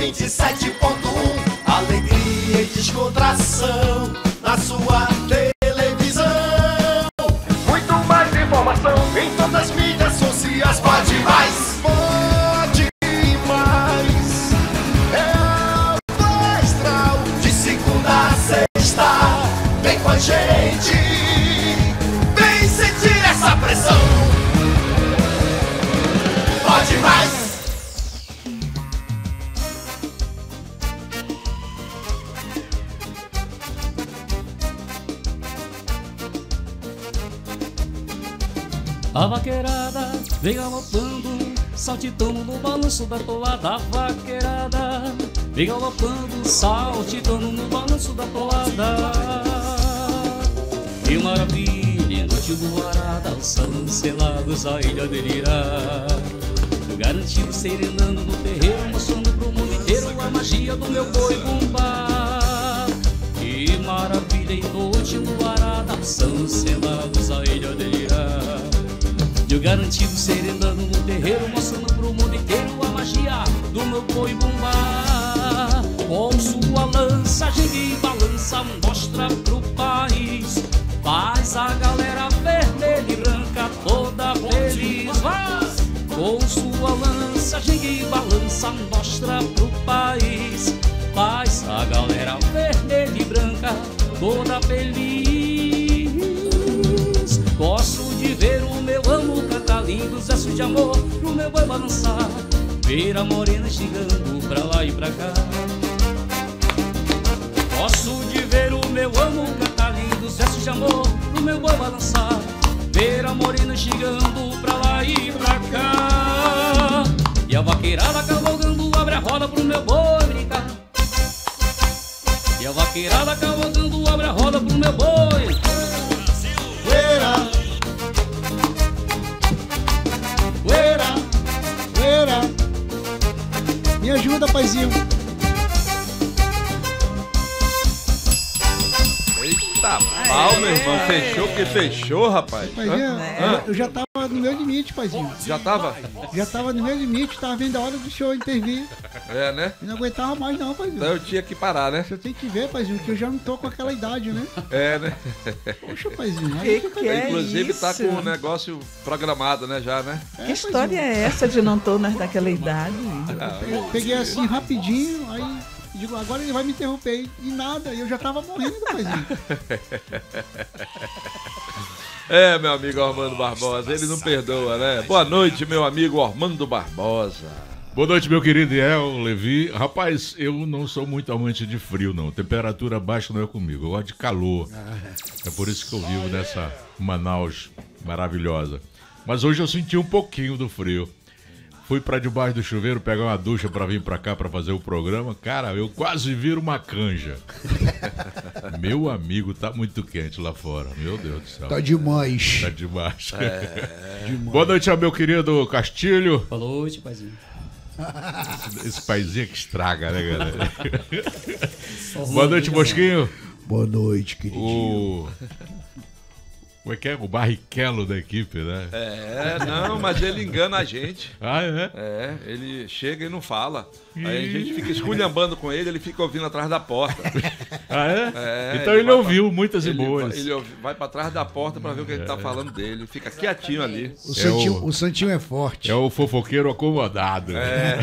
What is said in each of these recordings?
27.1. Alegria e descontração na sua televisão. Muito mais informação em todas as mídias sociais. Pode mais, pode mais. É o Astral de segunda a sexta. Vem com a gente, vem sentir essa pressão. Pode mais. A vaqueirada vem galopando, saltitando no balanço da toada. A vaqueirada vem galopando, saltitando no balanço da toada. Que maravilha, noite luarada, alçando selados a ilha delirar. Garantido serenando no terreiro, mostrando pro mundo inteiro a magia do meu boi bumbá. Que maravilha, em noite luarada, alçando selados a ilha delirar. Eu garantido serenando no terreiro, mostrando pro mundo inteiro a magia do meu boi bumbá. Com sua lança, ginga e balança, mostra pro país. Faz a galera vermelha e branca toda feliz. Com sua lança, ginga e balança, mostra pro país. Faz a galera vermelha e branca toda feliz. Gosto de ver o meu amo cantar lindos versos de amor pro meu boi balançar. Ver a morena chegando pra lá e pra cá. Gosto de ver o meu amo cantar lindos versos de amor pro meu boi balançar. Ver a morena chegando pra lá e pra cá. E a vaqueirada cavalgando abre a roda pro meu boi brincar. E a vaqueirada cavalgando abre a roda pro meu boi. Me ajuda, paizinho. Eita pau, meu irmão. Fechou porque fechou, rapaz. Paizinho, eu já tava no meu limite, paizinho. Já tava? Já tava no meu limite, tava vendo a hora do senhor intervir. É, né? Eu não aguentava mais não, paizinho. Então eu tinha que parar, né? Você tem que ver, paizinho, que eu já não tô com aquela idade, né? É, né? Poxa, paizinho. Que é inclusive isso? tá com um negócio programado, né, já, né? Que história é essa de não tô naquela idade? Eu peguei assim rapidinho, aí digo, agora ele vai me interromper. E nada, eu já tava morrendo, paizinho. É, meu amigo Armando Barbosa, ele não perdoa, né? Boa noite, meu amigo Armando Barbosa. Boa noite, meu querido El, Levi. Rapaz, eu não sou muito amante de frio, não. Temperatura baixa não é comigo, eu gosto de calor. É por isso que eu vivo nessa Manaus maravilhosa. Mas hoje eu senti um pouquinho do frio. Fui pra debaixo do chuveiro pegar uma ducha pra vir pra cá pra fazer o programa. Cara, eu quase viro uma canja. Meu amigo, tá muito quente lá fora. Meu Deus do céu. Tá demais. Tá demais. Demais. Boa noite ao meu querido Castilho. Boa noite, paizinho. Esse paizinho que estraga, né, galera? Boa noite, Mosquinho. Boa noite, queridinho. Como é que é? O Barrichello da equipe, né? Não, mas ele engana a gente. Ah, é? É, ele chega e não fala. Aí a gente fica esculhambando com ele, ele fica ouvindo atrás da porta. Ah, é? Então ele ouviu muitas e boas. Ele vai pra trás da porta pra ver o que ele tá falando dele. Fica quietinho ali. O Santinho é forte. É o fofoqueiro acomodado.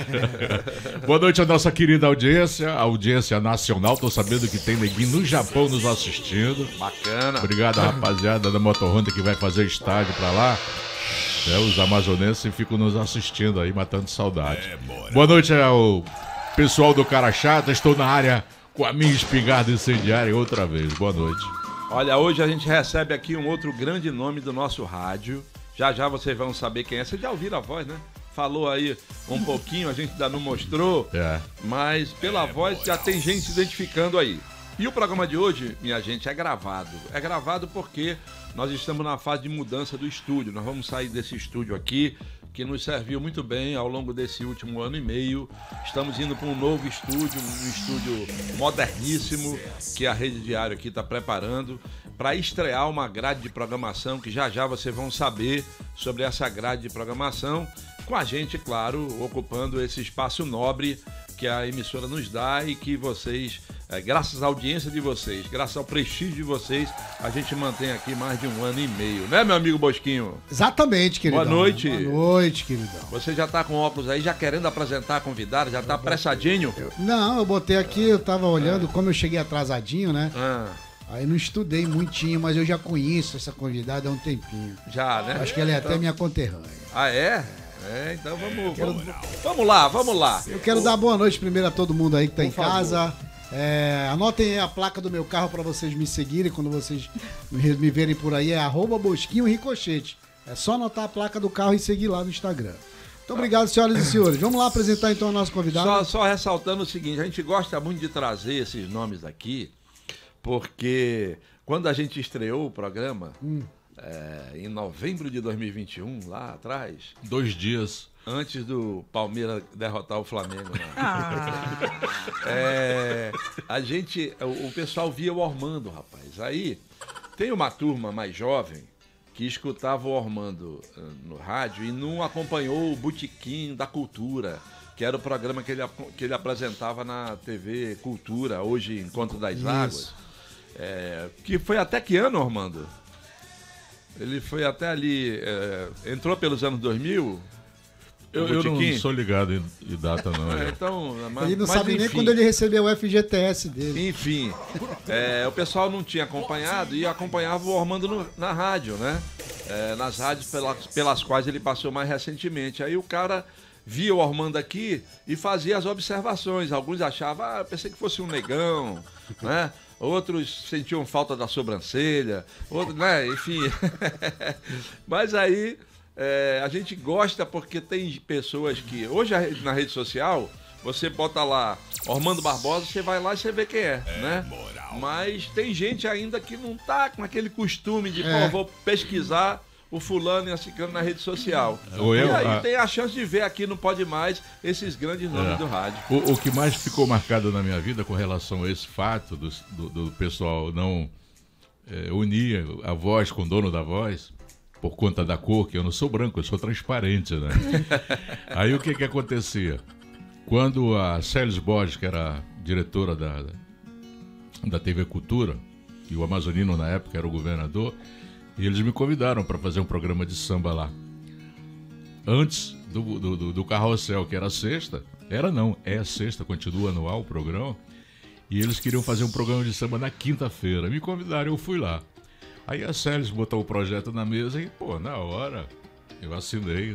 Boa noite à nossa querida audiência, audiência nacional. Tô sabendo que tem neguinho no Japão nos assistindo. Bacana. Obrigado, rapaziada da Moto Honda que vai fazer estágio pra lá. Os amazonenses ficam nos assistindo aí, matando saudade. Boa noite ao pessoal do Cara Chata. Estou na área com a minha espingarda incendiária outra vez. Boa noite. Olha, hoje a gente recebe aqui um outro grande nome do nosso rádio. Já já vocês vão saber quem é. Vocês já ouviram a voz, né? Falou aí um pouquinho, a gente ainda não mostrou. Mas pela voz já tem gente se identificando aí. E o programa de hoje, minha gente, é gravado. É gravado porque nós estamos na fase de mudança do estúdio. Nós vamos sair desse estúdio aqui, que nos serviu muito bem ao longo desse último ano e meio. Estamos indo para um novo estúdio, um estúdio moderníssimo, que a Rede Diário aqui está preparando, para estrear uma grade de programação, que já já vocês vão saber sobre essa grade de programação, com a gente, claro, ocupando esse espaço nobre que a emissora nos dá e que vocês, graças à audiência de vocês, graças ao prestígio de vocês, a gente mantém aqui mais de 1 ano e meio, né, meu amigo Bosquinho? Exatamente, queridão. Boa noite. Boa noite, queridão. Você já tá com óculos aí, já querendo apresentar a convidada, já tá apressadinho? Não, eu botei aqui, eu tava olhando, como eu cheguei atrasadinho, né? Aí não estudei muitinho, mas eu já conheço essa convidada há um tempinho. Já, né? Acho que ela é até minha conterrânea. Ah, é? Então vamos lá. Eu quero dar boa noite primeiro a todo mundo aí que tá em casa. Anotem aí a placa do meu carro para vocês me seguirem. Quando vocês me verem por aí, é @Bosquinho Ricochete. É só anotar a placa do carro e seguir lá no Instagram. Muito obrigado, senhoras e senhores. Vamos lá apresentar então a nossa convidada. Só ressaltando o seguinte, a gente gosta muito de trazer esses nomes aqui, porque quando a gente estreou o programa, em novembro de 2021, lá atrás... 2 dias. Antes do Palmeiras derrotar o Flamengo. Né? O pessoal via o Ormando, rapaz. Aí tem uma turma mais jovem que escutava o Ormando no rádio e não acompanhou o Botequim da Cultura, que era o programa que ele apresentava na TV Cultura, hoje Encontro das Águas. Que foi até que ano, Ormando? Ele foi até ali, entrou pelos anos 2000. Eu não sou ligado em data, não. Então, ele não sabe nem quando ele recebeu o FGTS dele. Enfim, o pessoal não tinha acompanhado e acompanhava o Ormando na rádio, né? Nas rádios pelas quais ele passou mais recentemente. Aí o cara via o Ormando aqui e fazia as observações. Alguns achavam, pensei que fosse um negão, né? Outros sentiam falta da sobrancelha, outros, né? Enfim. Mas aí a gente gosta porque tem pessoas que... Hoje na rede social, você bota lá Ormando Barbosa, você vai lá e você vê quem né? Mas tem gente ainda que não tá com aquele costume de, vou pesquisar o fulano e a ciclano na rede social. E aí tem a chance de ver aqui no Pode Mais esses grandes nomes do rádio. O que mais ficou marcado na minha vida com relação a esse fato do pessoal não unir a voz com o dono da voz, por conta da cor, que eu não sou branco, eu sou transparente, né? Aí o que acontecia? Quando a Célis Borges, que era diretora da TV Cultura, e o Amazonino na época era o governador, e eles me convidaram para fazer um programa de samba lá. Antes do Carrossel, que era sexta, é sexta, continua anual o programa, e eles queriam fazer um programa de samba na quinta-feira. Me convidaram, eu fui lá. Aí a Célis botou o projeto na mesa e, na hora, eu assinei.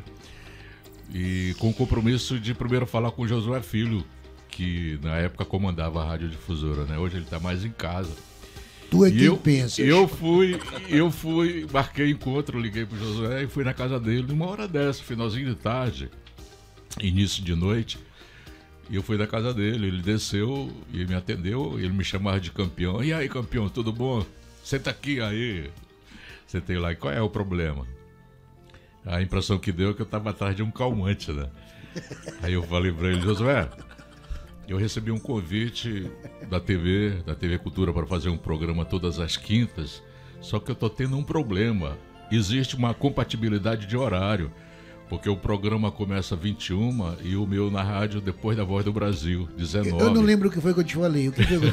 E com o compromisso de primeiro falar com o Josué Filho, que na época comandava a radiodifusora, né? Hoje ele está mais em casa. Tu é quem pensa. Eu fui, marquei encontro, liguei pro Josué e fui na casa dele numa hora dessa, finalzinho de tarde, início de noite. E eu fui na casa dele, ele desceu e me atendeu, ele me chamava de campeão. E aí, campeão, tudo bom? Senta aqui, aí. Sentei lá, e qual é o problema? A impressão que deu é que eu estava atrás de um calmante, né? Aí eu falei para ele, Josué, eu recebi um convite da TV Cultura para fazer um programa todas as quintas, só que eu tô tendo um problema. Existe uma compatibilidade de horário, porque o programa começa 21 e o meu na rádio depois da Voz do Brasil, 19. Eu não lembro o que foi que eu te falei.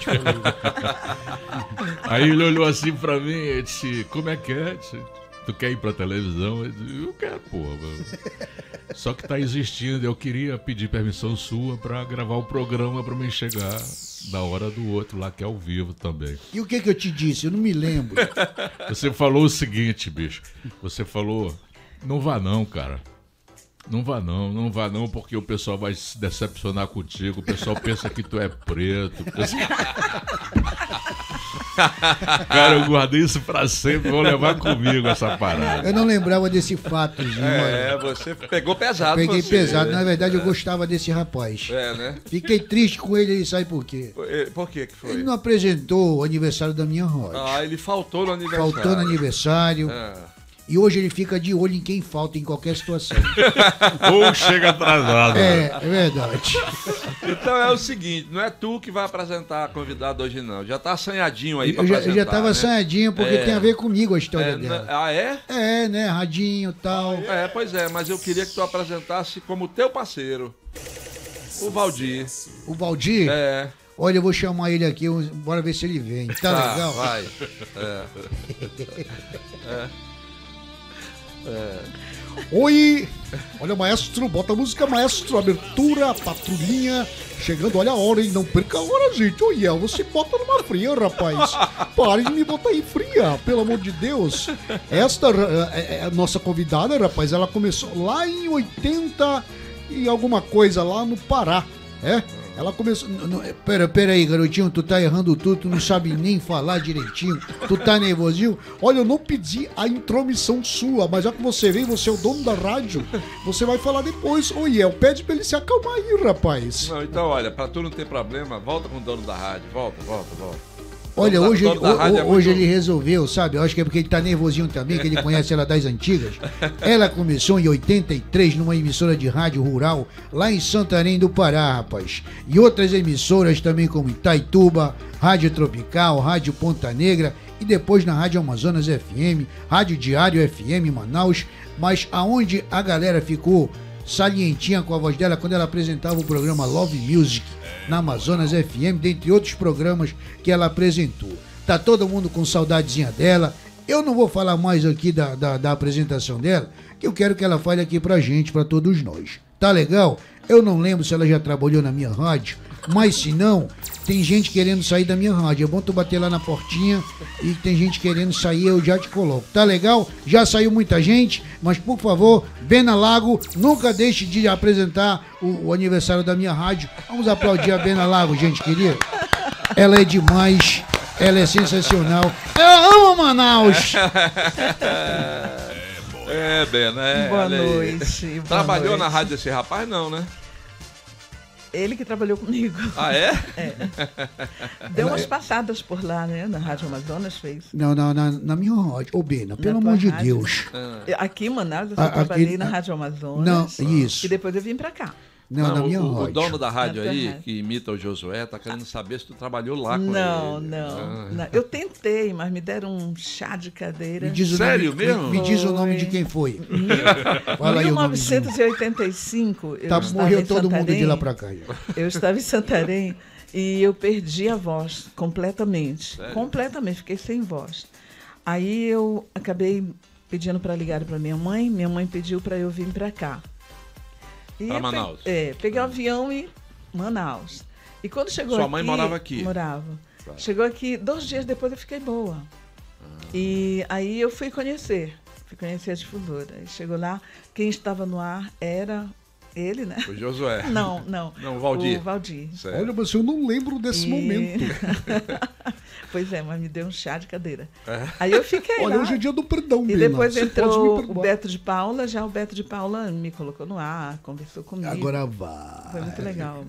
Aí ele olhou assim pra mim e disse, como é que é? Tu quer ir pra televisão? Eu disse, eu quero, pô. Só que tá existindo, eu queria pedir permissão sua pra gravar o programa pra mim chegar da hora do outro lá, que é ao vivo também. E o que eu te disse? Eu não me lembro. Você falou o seguinte, bicho. Você falou, não vá não, cara. Não vá não, porque o pessoal vai se decepcionar contigo, o pessoal pensa que tu é preto. Cara, eu guardei isso pra sempre, vou levar comigo essa parada. Eu não lembrava desse fato, Gil. Você pegou pesado. Peguei pesado, na verdade eu gostava desse rapaz. Né? Fiquei triste com ele, sabe por quê? Por que foi? Ele não apresentou o aniversário da minha Rocha. Ele faltou no aniversário. E hoje ele fica de olho em quem falta em qualquer situação. Ou chega atrasado. É verdade. Então é o seguinte, não é tu que vai apresentar a convidada hoje não. Já tá assanhadinho aí pra apresentar. Eu já tava né? assanhadinho porque tem a ver comigo a história dela. Ah, é? É, né? Radinho e tal. Pois é, mas eu queria que tu apresentasse como teu parceiro. O Valdir. O Valdir? É. Olha, eu vou chamar ele aqui, bora ver se ele vem. Tá legal? Vai. Oi! Olha, maestro, bota a música, maestro, abertura, patrulhinha. Chegando, olha a hora, hein? Não perca a hora, gente. Oi, você bota numa fria, rapaz. Pare de me botar aí fria, pelo amor de Deus. Esta é a nossa convidada, rapaz. Ela começou lá em 80 e alguma coisa, lá no Pará. Ela começou... Pera aí, garotinho, tu tá errando tudo, tu não sabe nem falar direitinho, tu tá nervosinho. Olha, eu não pedi a intromissão sua, mas já que você veio, você é o dono da rádio, você vai falar depois. Ô, Iel, pede pra ele se acalmar aí, rapaz. Não, então, olha, pra tu não ter problema, volta com o dono da rádio, volta. Olha, hoje ele resolveu, sabe? Eu acho que é porque ele tá nervosinho também, que ele conhece ela das antigas. Ela começou em 83 numa emissora de rádio rural, lá em Santarém do Pará, rapaz. E outras emissoras também, como Itaituba, Rádio Tropical, Rádio Ponta Negra, e depois na Rádio Amazonas FM, Rádio Diário FM Manaus. Mas aonde a galera ficou salientinha com a voz dela quando ela apresentava o programa Love Music na Amazonas FM, dentre outros programas que ela apresentou. Tá todo mundo com saudadezinha dela. Eu não vou falar mais aqui da apresentação dela, que eu quero que ela fale aqui pra gente, pra todos nós. Tá legal? Eu não lembro se ela já trabalhou na minha rádio, mas se não, tem gente querendo sair da minha rádio. É bom tu bater lá na portinha e tem gente querendo sair, eu já te coloco. Tá legal? Já saiu muita gente, mas por favor, Bena Lago, nunca deixe de apresentar o aniversário da minha rádio. Vamos aplaudir a Bena Lago, gente querida. Ela é demais, ela é sensacional. Eu amo Manaus! Bena, Boa noite. Trabalhou na rádio desse rapaz, não, né? Ele que trabalhou comigo. Ah, é? Deu umas passadas por lá, né? Na Rádio Amazonas fez. Não, na minha rádio. Ô, Bena, pelo amor de Deus. Aqui em Manaus eu só trabalhei na Rádio Amazonas. Não, isso. E depois eu vim pra cá. Não, na minha rádio. O dono da rádio aí, que imita o Josué, tá querendo saber se tu trabalhou lá com ele. Não. Eu tentei, mas me deram um chá de cadeira. Sério mesmo? Me diz o nome de quem foi. Fala aí. Em 1985, morreu todo mundo de lá pra cá. Eu estava em Santarém e eu perdi a voz completamente. Sério? Completamente, fiquei sem voz. Aí eu acabei pedindo para ligar para minha mãe pediu para eu vir para cá. Para Manaus? Peguei o avião e Manaus. E quando chegou aqui... Sua mãe morava aqui? Morava. Tá. Chegou aqui, 2 dias depois eu fiquei boa. E aí eu fui conhecer a difusora. E chegou lá, quem estava no ar era ele, né? O Josué. Não, o Valdir. O Valdir. Certo. Olha, mas eu não lembro desse momento. Pois é, mas me deu um chá de cadeira. Aí eu fiquei Olha, lá. hoje é dia do perdão, E Bena. depois Você entrou pode me o Beto de Paula, já o Beto de Paula me colocou no ar, conversou comigo. Agora vai. Foi muito legal.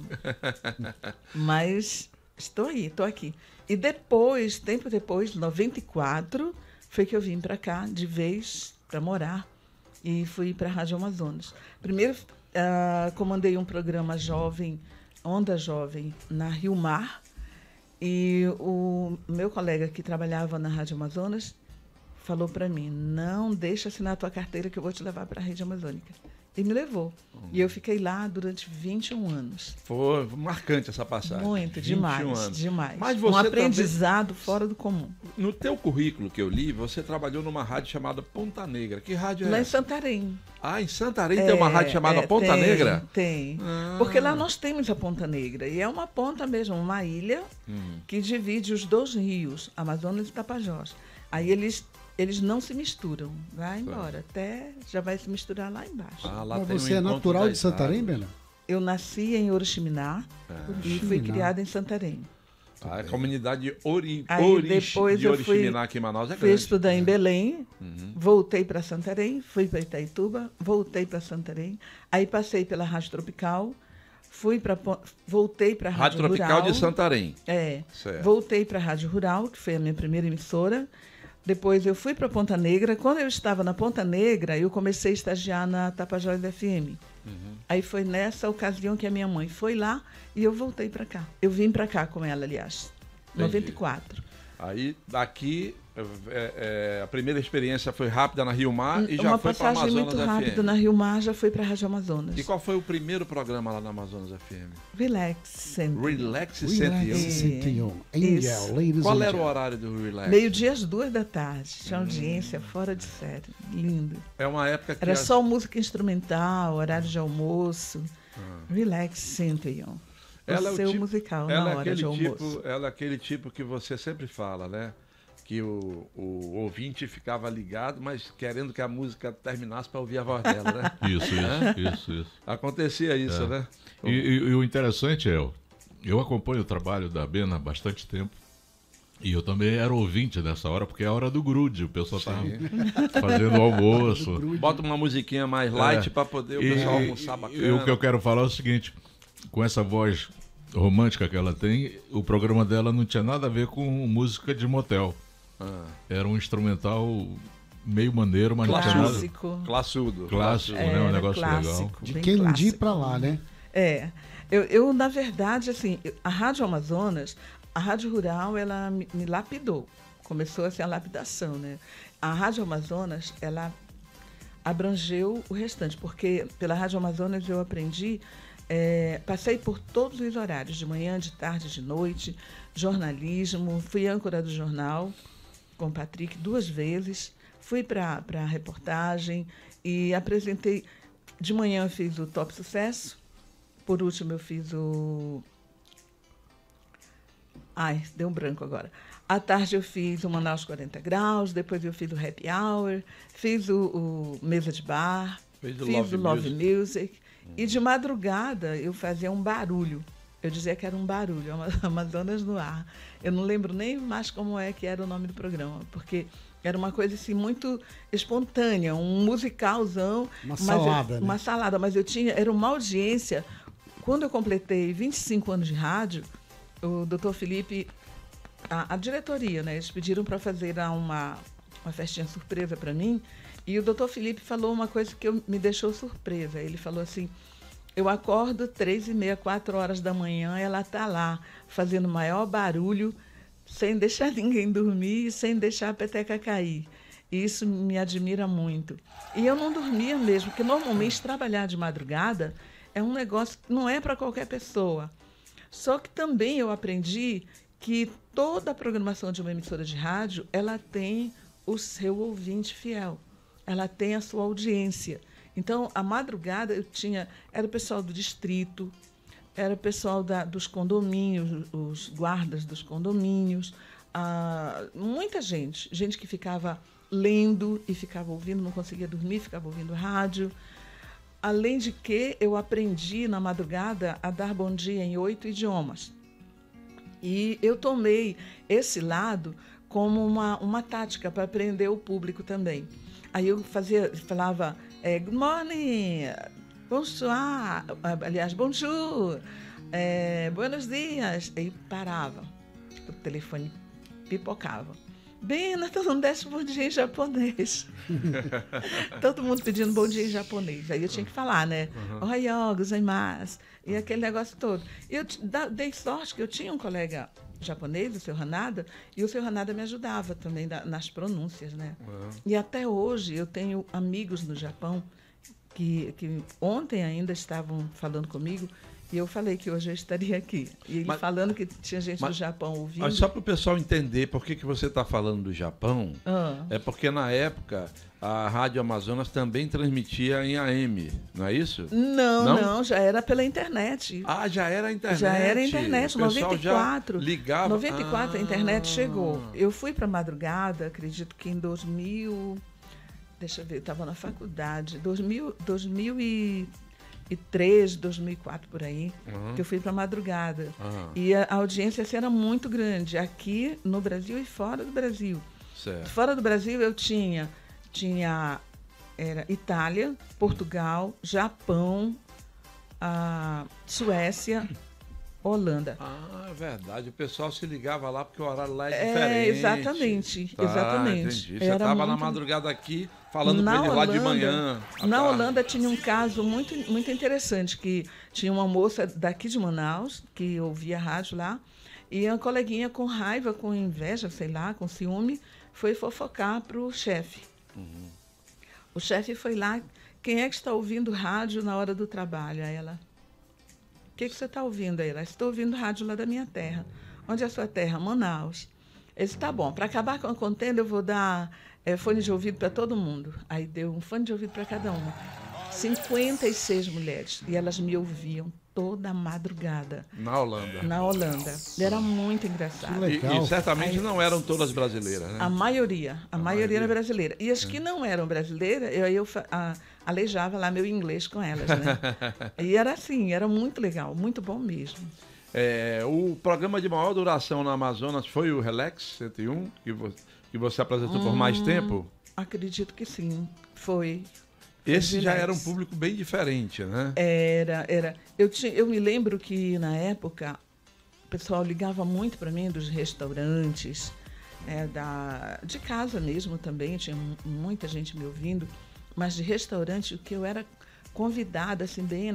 Mas estou aqui. E depois, tempo depois, 94, foi que eu vim para cá de vez para morar e fui para a Rádio Amazonas. Primeiro comandei um programa jovem, Onda Jovem, na Rio Mar. E o meu colega que trabalhava na Rádio Amazonas falou para mim, não deixa assinar a tua carteira que eu vou te levar para a Rede Amazônica. E me levou. E eu fiquei lá durante 21 anos. Foi marcante essa passagem. Muito, demais. Mas você um aprendizado fora do comum. No teu currículo que eu li, você trabalhou numa rádio chamada Ponta Negra. Que rádio é lá essa? Em Santarém. Ah, em Santarém tem uma rádio chamada Ponta Negra? Tem. Porque lá nós temos a Ponta Negra. E é uma ponta mesmo, uma ilha que divide os 2 rios, Amazonas e Tapajós. Aí eles não se misturam. Vai embora. Até já vai se misturar lá embaixo. Lá mas tem você é natural de Santarém, Bena? Eu nasci em Oriximiná e fui criada em Santarém. A comunidade de Oriximiná aqui em Manaus é grande. Fui estudar em Belém, voltei para Santarém, fui para Itaituba, voltei para Santarém, aí passei pela Rádio Tropical, voltei para a Rádio Rural. Rádio Tropical de Santarém. Certo. Voltei para a Rádio Rural, que foi a minha primeira emissora. Depois eu fui para Ponta Negra. Quando eu estava na Ponta Negra, eu comecei a estagiar na Tapajós FM. Aí foi nessa ocasião que a minha mãe foi lá e eu voltei para cá. Eu vim para cá com ela, aliás, em 94. Aí daqui a primeira experiência foi rápida na Rio Mar e já foi para a Amazonas Amazonas muito rápida FM. na Rio Mar, já foi para a Rádio Amazonas. E qual foi o primeiro programa lá na Amazonas FM? Relax Center. Relax 101. 101. Isso. Angel, ladies Qual and era o gentlemen. horário do Relax? Meio-dia às 2h. Tinha audiência fora de série. Lindo. É uma época que... Era só música instrumental, horário de almoço. Relax 101. Ela é O o seu tipo- musical Ela na é hora aquele de almoço. tipo, ela é aquele tipo que você sempre fala, né? Que o ouvinte ficava ligado, mas querendo que a música terminasse para ouvir a voz dela, né? Isso. Acontecia isso, né? E o interessante é, eu acompanho o trabalho da Bena há bastante tempo. E eu também era ouvinte nessa hora, porque é a hora do grude. O pessoal estava fazendo o almoço. Bota uma musiquinha mais light para poder o pessoal almoçar bacana. E o que eu quero falar é o seguinte, com essa voz romântica que ela tem, o programa dela não tinha nada a ver com música de motel. Era um instrumental meio maneiro, mas não tinha nada... Clássico. Classudo. né? Um negócio clássico, legal. De bem Kennedy clássico. pra lá, né? Eu, na verdade, assim, a Rádio Amazonas, a Rádio Rural, ela me lapidou. Começou assim a lapidação, né? A Rádio Amazonas, ela abrangeu o restante, porque pela Rádio Amazonas eu aprendi, passei por todos os horários, de manhã, de tarde, de noite, jornalismo, fui âncora do jornal com o Patrick 2 vezes, fui para a reportagem e apresentei. De manhã eu fiz o Top Sucesso, por último eu fiz o... Ai, deu um branco agora. À tarde eu fiz o Manaus 40 Graus, depois eu fiz o Happy Hour, fiz o Mesa de Bar, Fiz o fiz Love o Love Music. E de madrugada eu fazia um barulho. Eu dizia que era um barulho, Amazonas no ar. Eu não lembro nem mais como é que era o nome do programa, porque era uma coisa assim muito espontânea, um musicalzão. Uma salada, né? Uma salada, mas eu tinha, era uma audiência. Quando eu completei 25 anos de rádio, o Dr. Felipe, a diretoria, né, eles pediram para fazer uma festinha surpresa para mim, e o Dr. Felipe falou uma coisa que me deixou surpresa. Ele falou assim: eu acordo 3h30, 4 horas da manhã, ela está lá, fazendo o maior barulho, sem deixar ninguém dormir e sem deixar a peteca cair. E isso me admira muito. E eu não dormia mesmo, porque normalmente trabalhar de madrugada é um negócio que não é para qualquer pessoa. Só que também eu aprendi que toda a programação de uma emissora de rádio, ela tem o seu ouvinte fiel. Ela tem a sua audiência. Então, a madrugada era o pessoal do distrito, era o pessoal dos condomínios, os guardas dos condomínios, muita gente que ficava lendo e ficava ouvindo, não conseguia dormir, ficava ouvindo rádio. Além de que eu aprendi na madrugada a dar bom dia em 8 idiomas. E eu tomei esse lado como uma tática para aprender o público também. Aí eu falava good morning, bonsoir, aliás, bonjour, buenos dias. Aí parava, o telefone pipocava. Bena, todo mundo desce bom dia em japonês. Todo mundo pedindo bom dia em japonês. Aí eu tinha que falar, né? Ohayou gozaimasu. E aquele negócio todo. E eu dei sorte que eu tinha um colega japonês, o seu Hanada, e o seu Hanada me ajudava também nas pronúncias, né? E até hoje eu tenho amigos no Japão que ontem ainda estavam falando comigo. E eu falei que hoje eu estaria aqui. E ele falando que tinha gente do Japão ouvindo. Mas só para o pessoal entender por que você está falando do Japão, é porque na época a Rádio Amazonas também transmitia em AM, não é isso? Não, já era pela internet. Ah, já era a internet. Já era a internet, o pessoal 94. Já ligava. 94 a internet chegou. Eu fui para madrugada, acredito que em 2000... Deixa eu ver, eu estava na faculdade. 2003, 2004, por aí, que eu fui para madrugada. E a audiência assim, era muito grande, aqui no Brasil e fora do Brasil. Certo. Fora do Brasil eu tinha era Itália, Portugal, Japão, Suécia, Holanda. Ah, é verdade. O pessoal se ligava lá porque o horário lá é diferente. Exatamente, exatamente. Entendi. Você estava na madrugada aqui falando com ele lá de manhã. Na Holanda tinha um caso muito, muito interessante, que tinha uma moça daqui de Manaus, que ouvia rádio lá, e uma coleguinha com raiva, com inveja, sei lá, com ciúme, foi fofocar para o chefe. O chefe foi lá, quem é que está ouvindo rádio na hora do trabalho? Aí ela, o que você está ouvindo aí? Ela, estou ouvindo rádio lá da minha terra. Onde é a sua terra? Manaus. Ele disse, tá bom, para acabar com a contenda eu vou dar fone de ouvido para todo mundo. Aí deu um fone de ouvido para cada uma. 56 mulheres. E elas me ouviam toda madrugada. Na Holanda. Na Holanda. Era muito engraçado. E certamente não eram todas brasileiras, né? A maioria era brasileira. E as que não eram brasileiras, eu aleijava lá meu inglês com elas, né? E era assim, era muito legal, muito bom mesmo. O programa de maior duração na Amazonas foi o Relax 101, que você apresentou por mais tempo? Acredito que sim, foi. Esse já era um público bem diferente, né? Era. Eu me lembro que, na época, o pessoal ligava muito para mim dos restaurantes, de casa mesmo também, tinha muita gente me ouvindo, mas de restaurante, o que eu era convidada, assim, Bena,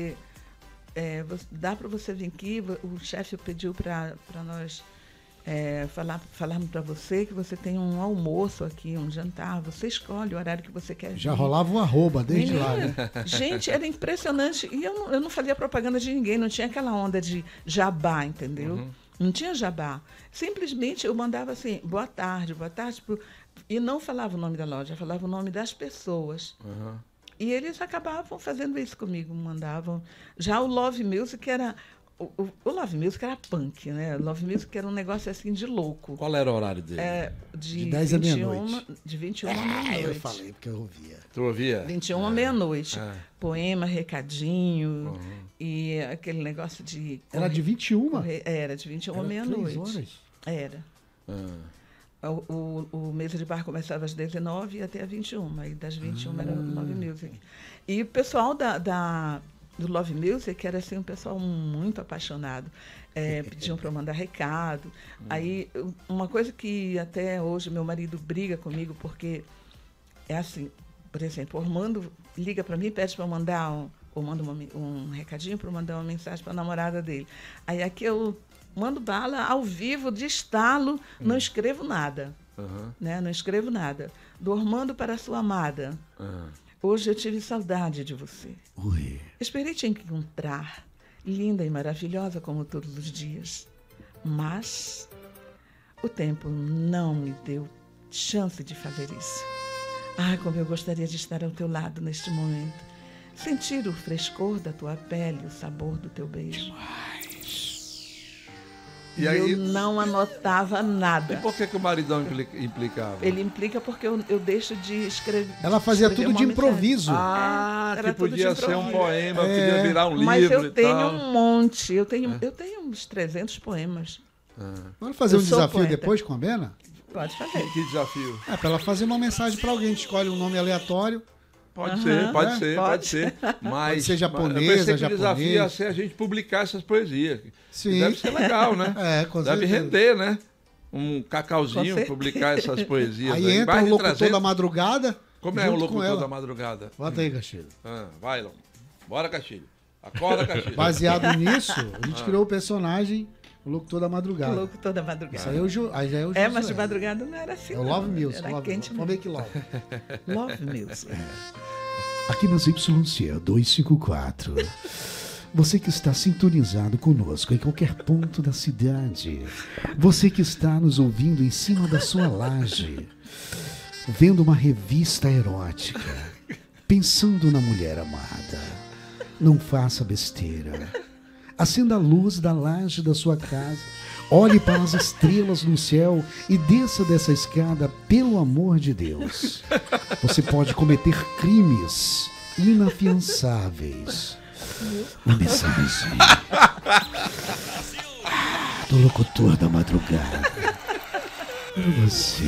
dá para você vir aqui, o chefe pediu para nós falarmos para você que você tem um almoço aqui, um jantar, você escolhe o horário que você quer vir. Já rolava um arroba desde lá, né? Gente, era impressionante. E eu não fazia propaganda de ninguém, não tinha aquela onda de jabá, entendeu? Não tinha jabá. Simplesmente eu mandava assim, boa tarde, e não falava o nome da loja, falava o nome das pessoas. E eles acabavam fazendo isso comigo, mandavam. Já o Love Music era... O Love Music era punk, né? O Love Music era um negócio assim de louco. Qual era o horário dele? De 10 à meia-noite. De 21 à meia-noite. Eu falei porque eu ouvia. Tu ouvia? 21 à meia-noite. Poema, recadinho e aquele negócio de... Era de 21? Era de 21 à meia-noite. 3 horas? Era. O Mesa de Bar começava às 19 e até às 21. Aí das 21 era o Love Music. E o pessoal do Love Music era assim, um pessoal muito apaixonado. Pediam para eu mandar recado. Aí, uma coisa que até hoje meu marido briga comigo, porque é assim, por exemplo, o Armando liga para mim e pede para eu mandar um recadinho, para eu mandar uma mensagem para a namorada dele. Aí aqui eu mando bala ao vivo, de estalo, não escrevo nada. Né? Não escrevo nada. Do Armando para a sua amada. Hoje eu tive saudade de você. Ui. Esperei te encontrar, linda e maravilhosa como todos os dias. Mas o tempo não me deu chance de fazer isso. Ai, como eu gostaria de estar ao teu lado neste momento. Sentir o frescor da tua pele, o sabor do teu beijo. E aí, eu não anotava nada. E por que o maridão implicava? Ele implica porque eu deixo de escrever. Ela fazia tudo de improviso. Que podia ser um poema, podia virar um livro. Mas eu tenho um monte. Eu tenho uns 300 poemas. Vamos fazer um desafio depois com a Bena? Pode fazer. Que desafio? Para ela fazer uma mensagem para alguém. Escolhe um nome aleatório. Pode ser. Mas, pode ser japonesa, japonês. O desafio ia ser a gente publicar essas poesias. Sim. Deve ser legal, né? Com Deve certeza. render, né? Um cacauzinho, publicar essas poesias. Aí entra o locutor da madrugada. Como é o locutor da madrugada? Bota aí, Castilho. Vai, Lão. Bora, Castilho. Acorda, Castilho. Baseado nisso, a gente criou o personagem, o locutor da madrugada. O locutor da madrugada. Isso aí é o mas de madrugada não era assim. É o Love Music. Era quente mesmo. Vamos ver que Love. Love Music. Aqui nas YC 254. Você que está sintonizado conosco em qualquer ponto da cidade. Você que está nos ouvindo em cima da sua laje. Vendo uma revista erótica. Pensando na mulher amada. Não faça besteira. Acenda a luz da laje da sua casa. Olhe para as estrelas no céu e desça dessa escada, pelo amor de Deus. Você pode cometer crimes inafiançáveis. Uma mensagem do locutor da madrugada. Para você.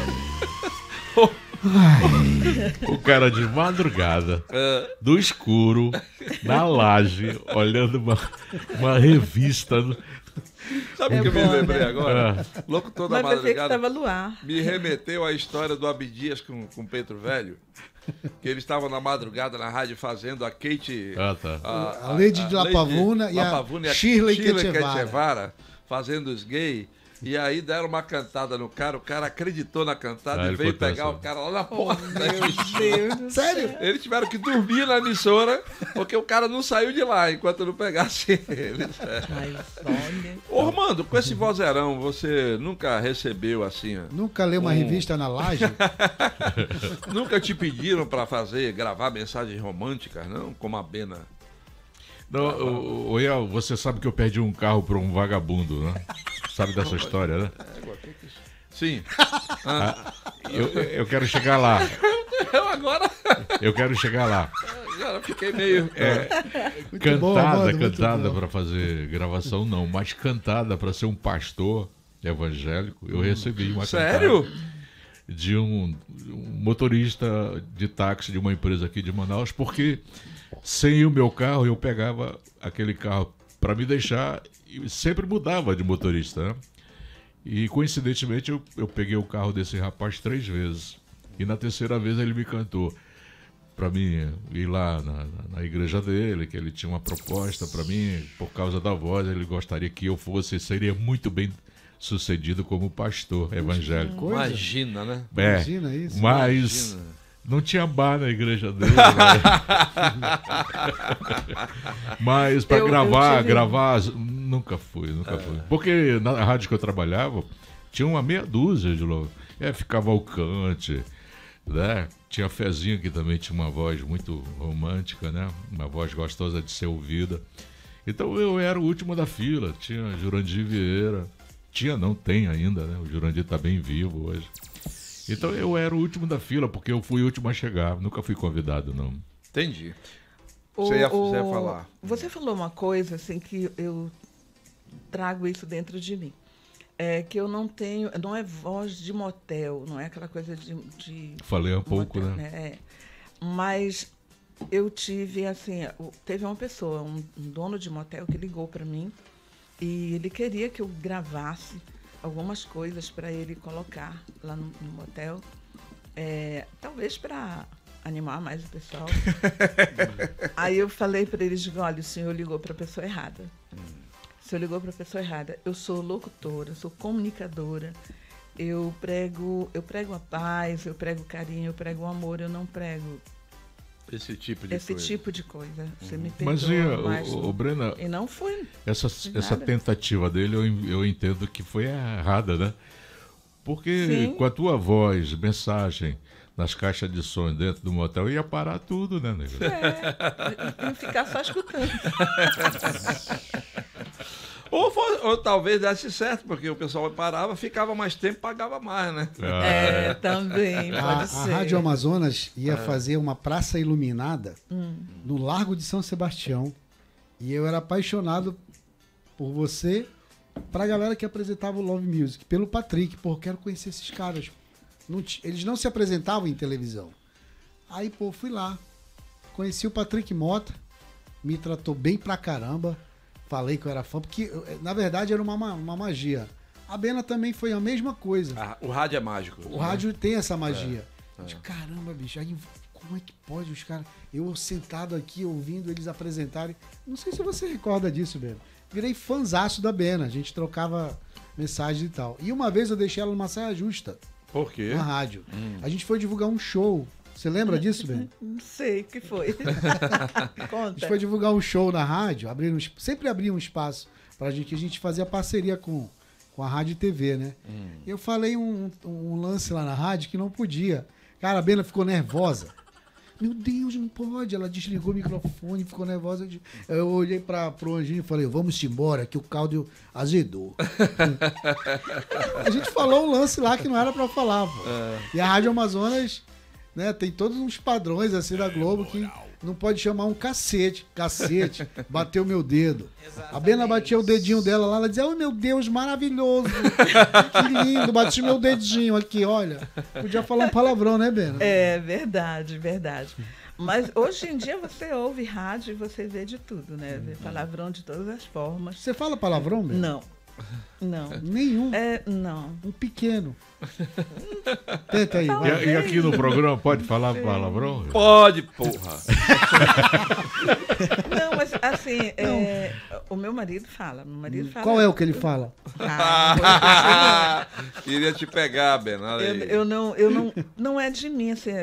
Ai. O cara de madrugada, do escuro, na laje, olhando uma revista. Sabe o que eu me lembrei agora? Locutor da madrugada. Que estava no ar. Me remeteu à história do Abdias com Pedro Velho. Que eles estavam na madrugada na rádio fazendo a Kate. A Lady de La Pavuna e a Shirley Quetchevara fazendo os gays. E aí deram uma cantada no cara, o cara acreditou na cantada e ele veio foi pegar pensando. o cara lá na porta. Meu Deus. Sério? Eles tiveram que dormir na emissora, porque o cara não saiu de lá enquanto não pegasse eles. Mas olha. Ô, Armando, com esse vozeirão, você nunca recebeu assim? Nunca leu uma revista na laje? Nunca te pediram pra gravar mensagens românticas, não? Como a Bena. Não, o Iel, você sabe que eu perdi um carro para um vagabundo, né? Sabe dessa história, né? Sim. Eu quero chegar lá. Eu agora fiquei meio... Muito bom, Armando, muito Cantada bom. para fazer gravação, não. Mas cantada para ser um pastor evangélico, eu recebi uma Sério? cantada de um motorista de táxi de uma empresa aqui de Manaus, porque sem o meu carro eu pegava aquele carro para me deixar e sempre mudava de motorista, né? E coincidentemente eu peguei o carro desse rapaz 3 vezes e na terceira vez ele me cantou para mim ir lá na igreja dele, que ele tinha uma proposta para mim, por causa da voz, ele gostaria que eu fosse, seria muito bem sucedido como pastor evangélico. Coisa. Imagina, né? Imagina isso. Mas Imagina. não tinha bar na igreja dele, né? Mas para Eu gravar, tive- nunca fui. Porque na rádio que eu trabalhava, tinha uma meia dúzia de louco. Ficava o cante, né? Tinha Fezinho, que também tinha uma voz muito romântica, né? Uma voz gostosa de ser ouvida. Então eu era o último da fila. Tinha Jurandir Vieira. Tem ainda, né? O Jurandir tá bem vivo hoje. Então eu era o último da fila, porque eu fui o último a chegar. Nunca fui convidado, não. Entendi. Você ia falar. Você falou uma coisa assim que eu trago isso dentro de mim. É que eu não tenho, não é voz de motel, não é aquela coisa de Falei há pouco, motel, né? É. Mas eu tive assim, teve uma pessoa, um dono de motel que ligou para mim e ele queria que eu gravasse algumas coisas para ele colocar lá no motel, talvez para animar mais o pessoal. Aí eu falei para eles, olha, o senhor ligou para a pessoa errada. O senhor ligou para a pessoa errada. Eu sou locutora, sou comunicadora, eu prego a paz, eu prego carinho, eu prego o amor, eu não prego Esse tipo de esse coisa. tipo de coisa. Você me Mas perdoa, mas o Brena, e não foi. essa nada. tentativa dele eu entendo que foi errada, né? Porque Sim. com a tua voz, mensagem nas caixas de som dentro do motel, ia parar tudo, né, nego? E ficar só escutando. Ou talvez desse certo, porque o pessoal parava, ficava mais tempo, pagava mais, né? Também, A pode ser. Rádio Amazonas ia fazer uma praça iluminada no Largo de São Sebastião. E eu era apaixonado por você, pra galera que apresentava o Love Music, pelo Patrick, porque eu quero conhecer esses caras. Eles não se apresentavam em televisão. Aí, fui lá. Conheci o Patrick Mota, me tratou bem pra caramba. Falei que eu era fã, porque, na verdade, era uma magia. A Bena também foi a mesma coisa. O rádio é mágico. O rádio tem essa magia. Caramba, bicho, aí como é que pode os caras... Eu sentado aqui, ouvindo eles apresentarem... Não sei se você recorda disso, Bena. Virei fãzaço da Bena. A gente trocava mensagens e tal. E uma vez eu deixei ela numa saia justa, Por quê? na rádio. A gente foi divulgar um show. Você lembra disso, Bena? Não sei o que foi. A Conta. gente foi divulgar um show na rádio, sempre abria um espaço pra gente, que a gente fazia parceria com a Rádio e TV, né? Eu falei um lance lá na rádio que não podia. Cara, a Bena ficou nervosa. Meu Deus, não pode. Ela desligou o microfone, ficou nervosa. Eu olhei pro Anjinho e falei, vamos embora, que o caldo azedou. A gente falou um lance lá que não era pra falar, pô. E a Rádio Amazonas, né, tem todos uns padrões assim da Globo que não pode chamar um cacete, bateu meu dedo. A Bena batia o dedinho dela lá, ela dizia, oh meu Deus, maravilhoso, que lindo, bati meu dedinho aqui, olha. Podia falar um palavrão, né, Bena? É verdade, verdade. Mas hoje em dia você ouve rádio e você vê de tudo, né? Vê palavrão de todas as formas. Você fala palavrão, Bena? Não. Não. Nenhum. Não. Um pequeno. Tenta aí. Vai. E aqui no programa pode falar palavrão? Pode, porra. Não, mas assim, o meu marido fala. Qual é o que ele fala? Queria te pegar, Ben. Não é de mim. Assim,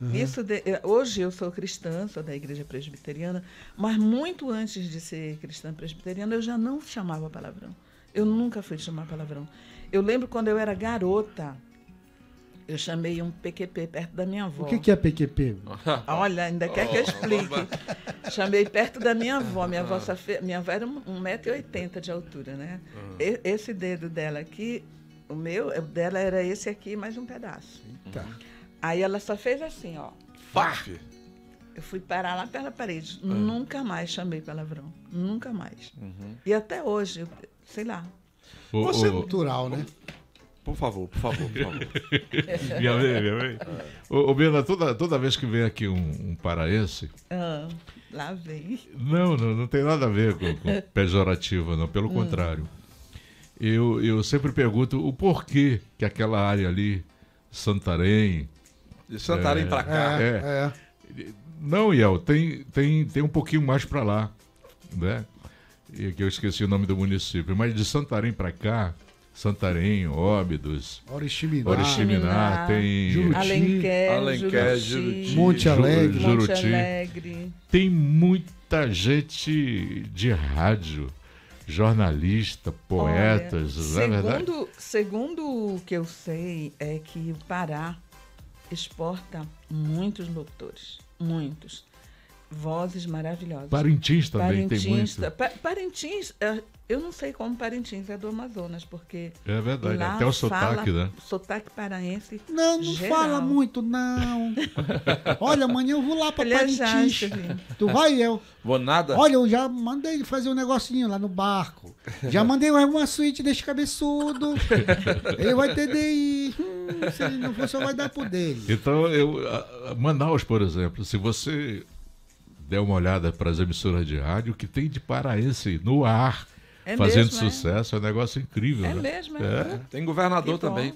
hoje eu sou cristã, sou da igreja presbiteriana, mas muito antes de ser cristã presbiteriana, eu já não chamava palavrão. Eu nunca fui chamar palavrão. Eu lembro quando eu era garota, eu chamei um PQP perto da minha avó. O que é PQP? Olha, ainda quer que eu explique. Chamei perto da minha avó. Minha avó era 1,80 m de altura, né? Esse dedo dela aqui, o dela era esse aqui, mais um pedaço. Tá. Aí ela só fez assim, ó. Faf. Eu fui parar lá pela parede. Nunca mais chamei palavrão. Nunca mais. E até hoje, sei lá. Você é cultural, né? Por favor. Minha vez. Ô, Bena, toda vez que vem aqui um paraense... Lá vem. Não tem nada a ver com pejorativo, não. Pelo contrário. Eu sempre pergunto o porquê que aquela área ali, Santarém... De Santarém pra cá. Não, Iel, tem um pouquinho mais para lá, né? E que eu esqueci o nome do município, mas de Santarém para cá, Santarém, Óbidos, Oriximiná, tem Alenquer, Juruti, Monte Alegre, Alegre. Tem muita gente de rádio, jornalista, poetas, não é verdade? Segundo o que eu sei, é que o Pará exporta muitos locutores, muitos. Vozes maravilhosas. Parintins também tem muito. Parintins, eu não sei como Parintins é do Amazonas, porque... É verdade, lá até o sotaque, né? Sotaque paraense. Não geral. Fala muito, não. Olha, amanhã eu vou lá pra Parintins. Tu vai, eu? Vou nada? Olha, eu já mandei fazer um negocinho lá no barco. Já mandei uma suíte desse cabeçudo. Ele vai ter DI. Se ele não for, só vai dar por dele. Então, Manaus, por exemplo, se você der uma olhada para as emissoras de rádio, que tem de paraense no ar, fazendo mesmo, sucesso, é um negócio incrível. É né? mesmo, Tem governador também.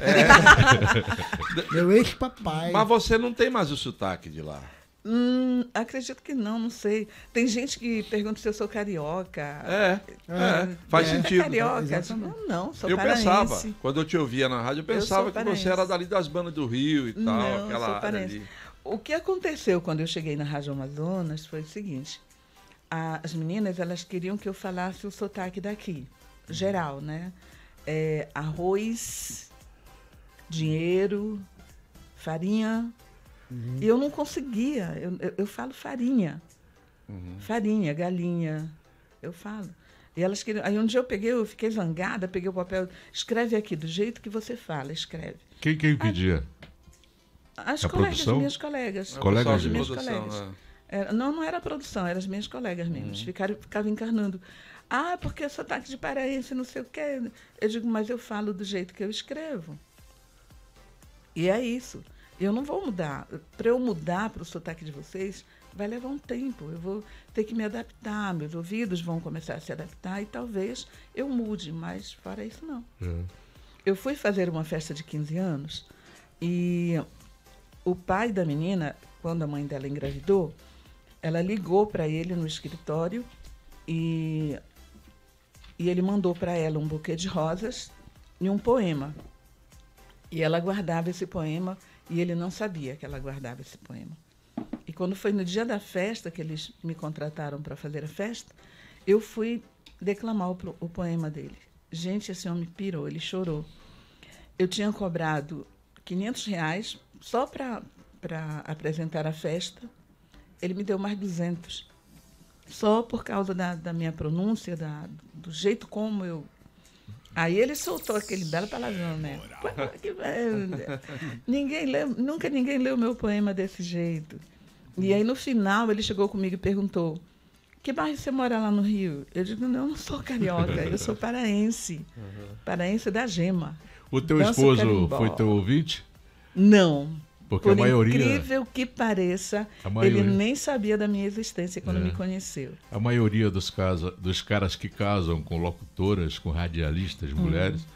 Meu ex-papai. Mas você não tem mais o sotaque de lá. Acredito que não sei. Tem gente que pergunta se eu sou carioca. Faz sentido. Carioca. Não, sou eu paraense. pensava, quando eu te ouvia na rádio, eu pensava que você era dali das bandas do Rio e tal, Não, aquela sou área paraense. ali. O que aconteceu quando eu cheguei na Rádio Amazonas foi o seguinte. As meninas, elas queriam que eu falasse o sotaque daqui, geral, né? Arroz, dinheiro, farinha. E eu não conseguia. Eu falo farinha. Farinha, galinha. Eu falo. E elas queriam. Aí um dia eu fiquei zangada, peguei o papel, escreve aqui, do jeito que você fala, escreve. Quem pedia? As minhas colegas. Colegas de minhas produção, colegas. Não era a produção, eram as minhas colegas mesmo. Ficavam encarnando. Porque sotaque de paraense, não sei o quê. Eu digo, mas eu falo do jeito que eu escrevo. E é isso. Eu não vou mudar. Para eu mudar para o sotaque de vocês, vai levar um tempo. Eu vou ter que me adaptar, meus ouvidos vão começar a se adaptar e talvez eu mude, mas fora isso, não. Eu fui fazer uma festa de 15 anos e o pai da menina, quando a mãe dela engravidou, ela ligou para ele no escritório e ele mandou para ela um buquê de rosas e um poema. E ela guardava esse poema e ele não sabia que ela guardava esse poema. E quando foi no dia da festa, que eles me contrataram para fazer a festa, eu fui declamar o poema dele. Gente, esse homem pirou, ele chorou. Eu tinha cobrado R$500 só para apresentar a festa. Ele me deu mais 200. Só por causa da minha pronúncia, do jeito como eu... Aí ele soltou aquele belo palavrão, né? Nunca ninguém leu meu poema desse jeito. E aí, no final, ele chegou comigo e perguntou: que bairro você mora lá no Rio? Eu digo, não, eu não sou carioca, eu sou paraense. Paraense da Gema. O teu esposo foi teu ouvinte? Não. Porque Por a maioria, incrível que pareça, ele nem sabia da minha existência quando me conheceu. a maioria dos caras que casam com locutoras, com radialistas, mulheres,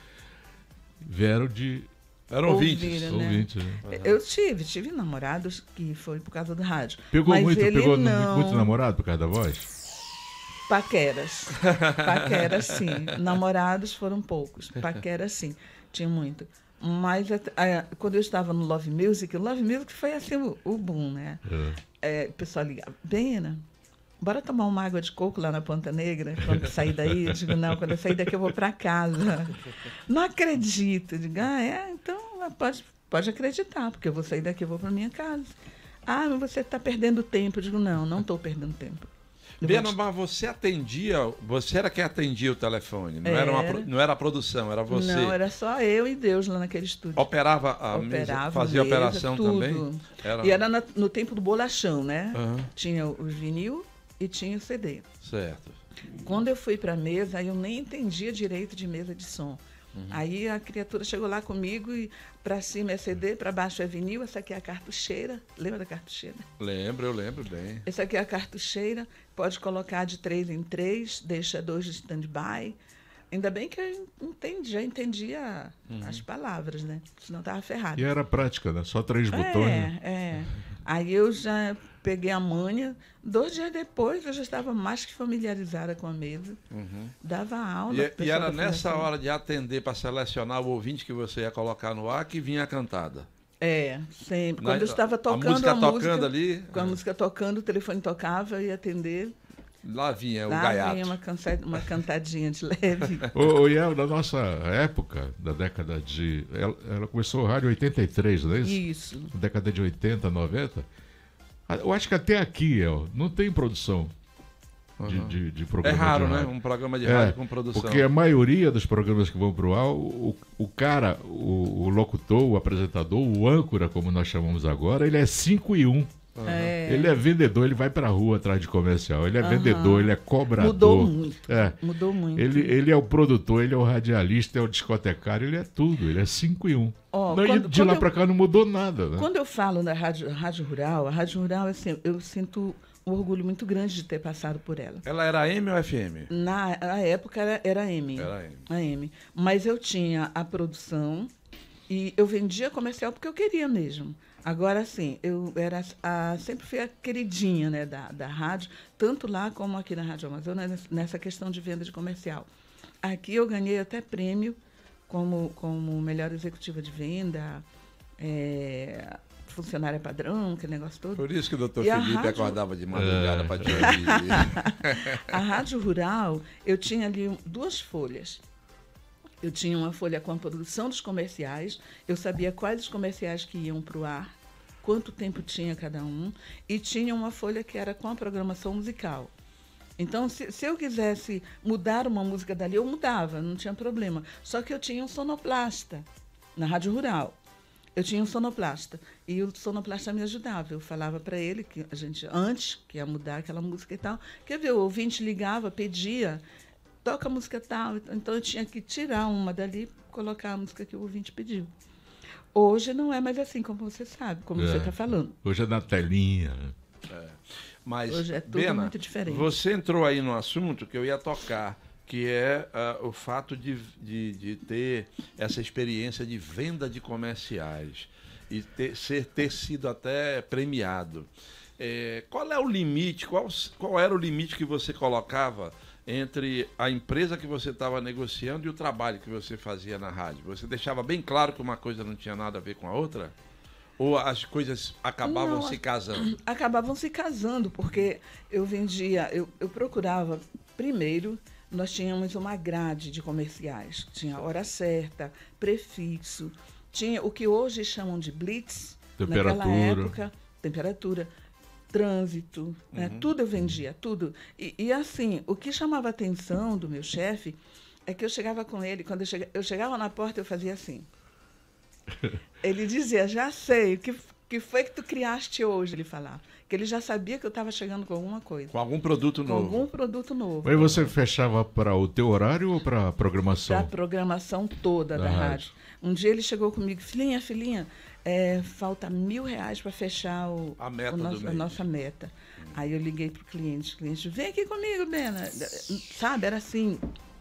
vieram de... Eram ouvintes. Ouviram, né? ouvintes, né? Eu tive namorados que foi por causa do rádio. Pegou mas muito, ele pegou não... muito namorado por causa da voz? Paqueras. Paqueras, sim. Namorados foram poucos. Paqueras, sim. Tinha muito. Mas quando eu estava no Love Music foi assim o boom, né? O pessoal ligava, Bena, bora tomar uma água de coco lá na Ponta Negra, quando eu sair daí? Eu digo, não, quando eu sair daqui eu vou para casa. Não acredito. Eu digo, então pode acreditar, porque eu vou sair daqui, eu vou para minha casa. Mas você está perdendo tempo. Eu digo, não estou perdendo tempo. Bena, mas você era quem atendia o telefone, não era a produção, era você. Não, era só eu e Deus lá naquele estúdio. Operava a mesa, fazia operação tudo. também? E era no tempo do bolachão, né? Uhum. Tinha os vinil e tinha o CD. Certo. Quando eu fui para a mesa, eu nem entendia direito de mesa de som. Aí a criatura chegou lá comigo e para cima é CD, para baixo é vinil. Essa aqui é a cartucheira. Lembra da cartucheira? Eu lembro bem. Essa aqui é a cartucheira. Pode colocar de 3 em 3, deixa 2 de stand-by. Ainda bem que eu já entendia as palavras, né? Senão estava ferrado. E era prática, né? Só 3 botões. Né? Aí eu já peguei a manha. 2 dias depois eu já estava mais que familiarizada com a mesa. Dava aula. E era nessa hora de atender para selecionar o ouvinte que você ia colocar no ar que vinha a cantada. Sempre. Quando eu estava tocando a música tocando ali. Com a música tocando, o telefone tocava, eu ia atender. Lá vinha o gaiato. Lá vinha uma cantadinha de leve. Iel, na nossa época, da década de... Ela começou o rádio em 83, não é isso? Isso. Na década de 80, 90. Eu acho que até aqui, Iel, não tem produção de programa de rádio. É raro, né? Um programa de rádio com produção. Porque a maioria dos programas que vão pro ar, o cara, o locutor, o apresentador, o âncora, como nós chamamos agora, ele é 5 em 1. Ele é vendedor, ele vai pra rua atrás de comercial. Ele é vendedor, ele é cobrador. Mudou muito. Mudou muito. Ele é o produtor, ele é o radialista, é o discotecário, ele é tudo. Ele é 5 em 1. De lá pra cá não mudou nada. Né? Quando eu falo da Rádio Rural, a Rádio Rural, assim, eu sinto um orgulho muito grande de ter passado por ela. Ela era AM ou FM? Na época era AM. Era AM. AM. Mas eu tinha a produção e eu vendia comercial porque eu queria mesmo. Agora, assim, eu sempre fui a queridinha, né, da rádio, tanto lá como aqui na Rádio Amazonas, nessa questão de venda de comercial. Aqui eu ganhei até prêmio como melhor executiva de venda, funcionária padrão, aquele negócio todo. Por isso que o doutor Felipe acordava de madrugada para te ouvir. A Rádio Rural, eu tinha ali 2 folhas. Eu tinha uma folha com a produção dos comerciais, eu sabia quais os comerciais que iam para o ar, quanto tempo tinha cada um, e tinha uma folha que era com a programação musical. Então, se eu quisesse mudar uma música dali, eu mudava, não tinha problema. Só que eu tinha um sonoplasta na Rádio Rural. Eu tinha um sonoplasta e o sonoplasta me ajudava. Eu falava para ele que a gente, antes que ia mudar aquela música e tal, quer ver, o ouvinte ligava, pedia, toca a música tal. Então eu tinha que tirar uma dali e colocar a música que o ouvinte pediu. Hoje não é mais assim, como você sabe, como você está falando. Hoje é na telinha. Mas, hoje é tudo Bena, muito diferente. Você entrou aí no assunto que eu ia tocar, que é o fato de ter essa experiência de venda de comerciais e ter sido até premiado. Qual é o limite, qual era o limite que você colocava entre a empresa que você estava negociando e o trabalho que você fazia na rádio? Você deixava bem claro que uma coisa não tinha nada a ver com a outra? Ou as coisas acabavam se casando? Acabavam se casando, porque eu vendia, eu procurava, primeiro, nós tínhamos uma grade de comerciais. Tinha hora certa, prefixo, tinha o que hoje chamam de blitz, naquela época, temperatura, trânsito, né? Tudo eu vendia, tudo. E assim, o que chamava a atenção do meu chefe é que eu chegava com ele, quando eu chegava na porta, eu fazia assim. Ele dizia, já sei, o que foi que tu criaste hoje? Ele falava. Que ele já sabia que eu estava chegando com alguma coisa. Com algum produto novo. Com algum produto novo. Aí você fechava para o teu horário ou para a programação? Para a programação toda da rádio. Um dia ele chegou comigo, filhinha, falta R$1.000 para fechar a nossa meta. Aí eu liguei para o cliente, vem aqui comigo, Bena. Sabe, era assim,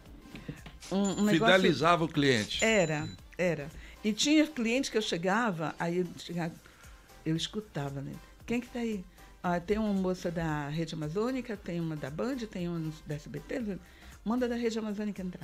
um negócio... Fidelizava o cliente. Era. E tinha clientes que eu chegava, aí eu escutava, né? Quem que tá aí? Tem uma moça da Rede Amazônica, tem uma da Band, tem uma da SBT, manda da Rede Amazônica entrar.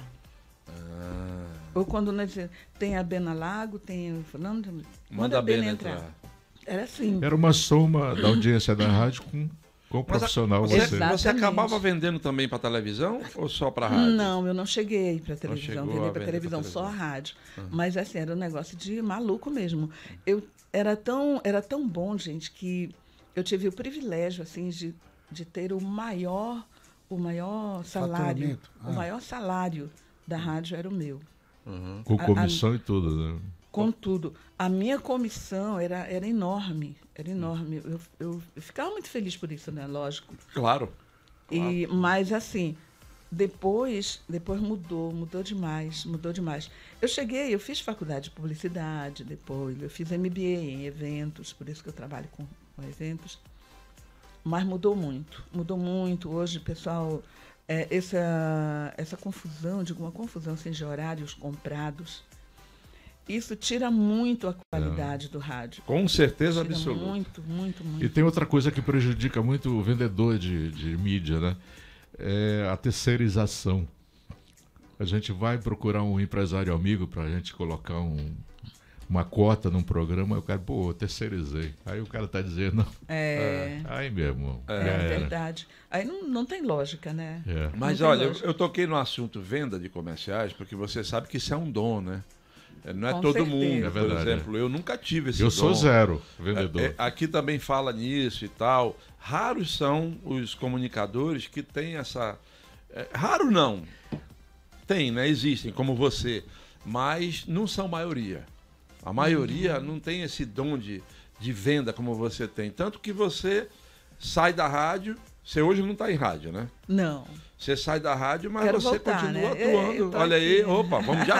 Ou quando nós tem a Bena Lago, tem o fulano, manda a Bena entrar. Era assim. Era uma soma da audiência da rádio com o profissional. Você acabava vendendo também para televisão ou só para rádio? Não, eu não cheguei para televisão, vendi para televisão, só a rádio. Mas assim, era um negócio de maluco mesmo. Era tão bom, gente, que eu tive o privilégio assim de ter o maior salário. O maior salário da rádio era o meu. Com comissão e tudo, né? Com tudo. A minha comissão era enorme. Era enorme. Eu ficava muito feliz por isso, né? Lógico. Claro. Mas, assim, depois mudou demais. Eu fiz faculdade de publicidade depois, eu fiz MBA em eventos, por isso que eu trabalho com eventos. Mas mudou muito. Hoje, pessoal, essa confusão, digo uma confusão assim, de horários comprados, isso tira muito a qualidade do rádio. Com certeza absoluta. Muito. E tem outra coisa que prejudica muito o vendedor de mídia, né? É a terceirização. A gente vai procurar um empresário amigo para a gente colocar uma cota num programa, o cara, eu terceirizei. Aí o cara tá dizendo, não. Aí mesmo. É verdade. Aí não tem lógica, né? Mas olha, eu toquei no assunto venda de comerciais, porque você sabe que isso é um dom, né? Não é com todo certeza. Mundo, por exemplo, eu nunca tive esse dom. Eu sou zero vendedor. Aqui também fala nisso e tal. Raros são os comunicadores que têm essa... raro não. Tem, né? Existem, como você. Mas não são maioria. A maioria não tem esse dom de venda como você tem. Tanto que você sai da rádio... Você hoje não está em rádio, né? Não. Você sai da rádio, mas Quero você voltar, continua né? atuando. Olha aqui. Aí, opa, vamos já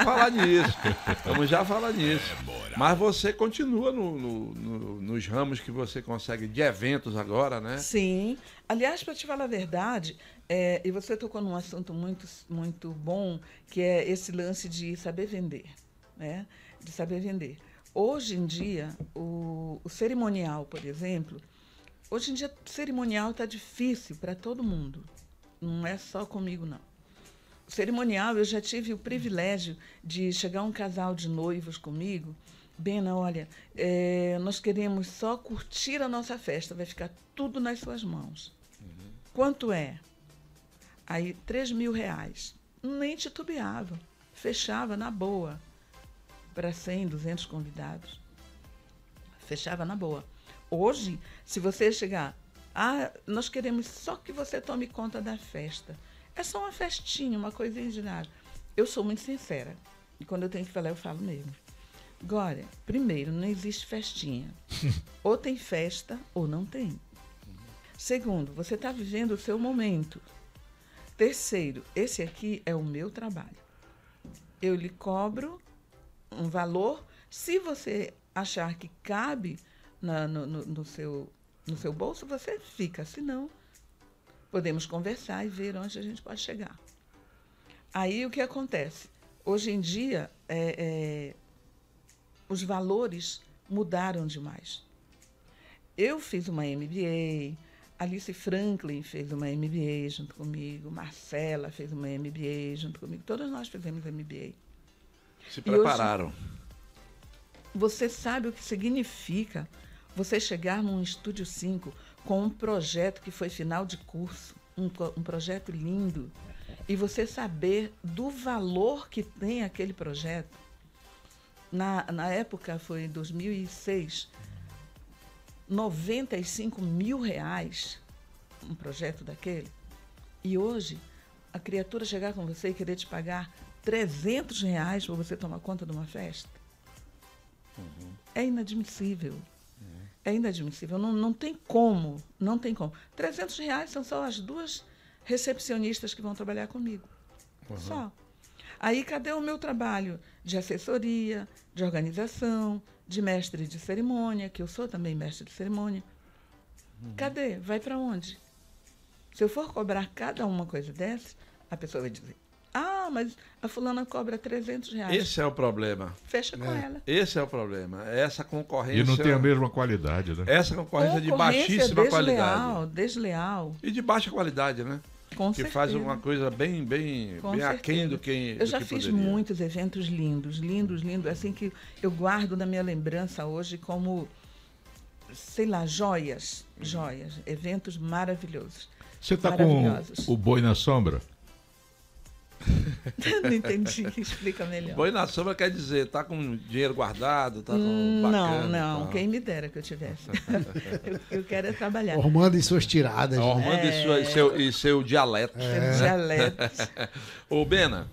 falar nisso. Mas você continua nos ramos que você consegue de eventos agora, né? Sim. Aliás, para te falar a verdade, e você tocou num assunto muito, muito bom, que é esse lance de saber vender, né? De saber vender. Hoje em dia, o cerimonial, por exemplo... Hoje em dia, cerimonial está difícil para todo mundo. Não é só comigo, não. O cerimonial, eu já tive o privilégio de chegar um casal de noivos comigo. Bena, olha, nós queremos só curtir a nossa festa. Vai ficar tudo nas suas mãos. Quanto é? Aí, R$3.000. Nem titubeava. Fechava na boa. Para 100, 200 convidados. Fechava na boa. Hoje, se você chegar, nós queremos só que você tome conta da festa. É só uma festinha, uma coisinha de nada. Eu sou muito sincera. E quando eu tenho que falar, eu falo mesmo. Glória, primeiro, não existe festinha. Ou tem festa, ou não tem. Segundo, você está vivendo o seu momento. Terceiro, esse aqui é o meu trabalho. Eu lhe cobro um valor. Se você achar que cabe... No seu bolso, você fica. Se não, podemos conversar e ver onde a gente pode chegar. Aí, o que acontece? Hoje em dia, os valores mudaram demais. Eu fiz uma MBA, Alice Franklin fez uma MBA junto comigo, Marcela fez uma MBA junto comigo, todas nós fizemos MBA. Se prepararam. Hoje, você sabe o que significa você chegar num Estúdio 5 com um projeto que foi final de curso, um projeto lindo, e você saber do valor que tem aquele projeto. Na época, foi em 2006, R$95.000 um projeto daquele. E hoje, a criatura chegar com você e querer te pagar R$300 para você tomar conta de uma festa. É inadmissível. É inadmissível. Não tem como. Não tem como. R$300 são só as 2 recepcionistas que vão trabalhar comigo. Só. Aí, cadê o meu trabalho de assessoria, de organização, de mestre de cerimônia, que eu sou também mestre de cerimônia. Cadê? Vai para onde? Se eu for cobrar cada uma coisa dessa, a pessoa vai dizer, mas a fulana cobra R$300. Esse é o problema. Fecha com ela. Esse é o problema. Essa concorrência... E não tem a mesma qualidade, né? Essa concorrência de baixíssima qualidade. Desleal. E de baixa qualidade, né? Com que certeza. faz uma coisa bem aquém do que eu já que fiz poderia. muitos eventos lindos, assim que eu guardo na minha lembrança hoje como, sei lá, joias, eventos maravilhosos. Você está com o boi na sombra? Não entendi, explica melhor. Boi na sombra quer dizer, tá com dinheiro guardado, tá com bacana. Não, quem me dera que eu tivesse. eu quero é trabalhar. Ormando em suas tiradas. Ormando e seu dialeto. Ô, Bena,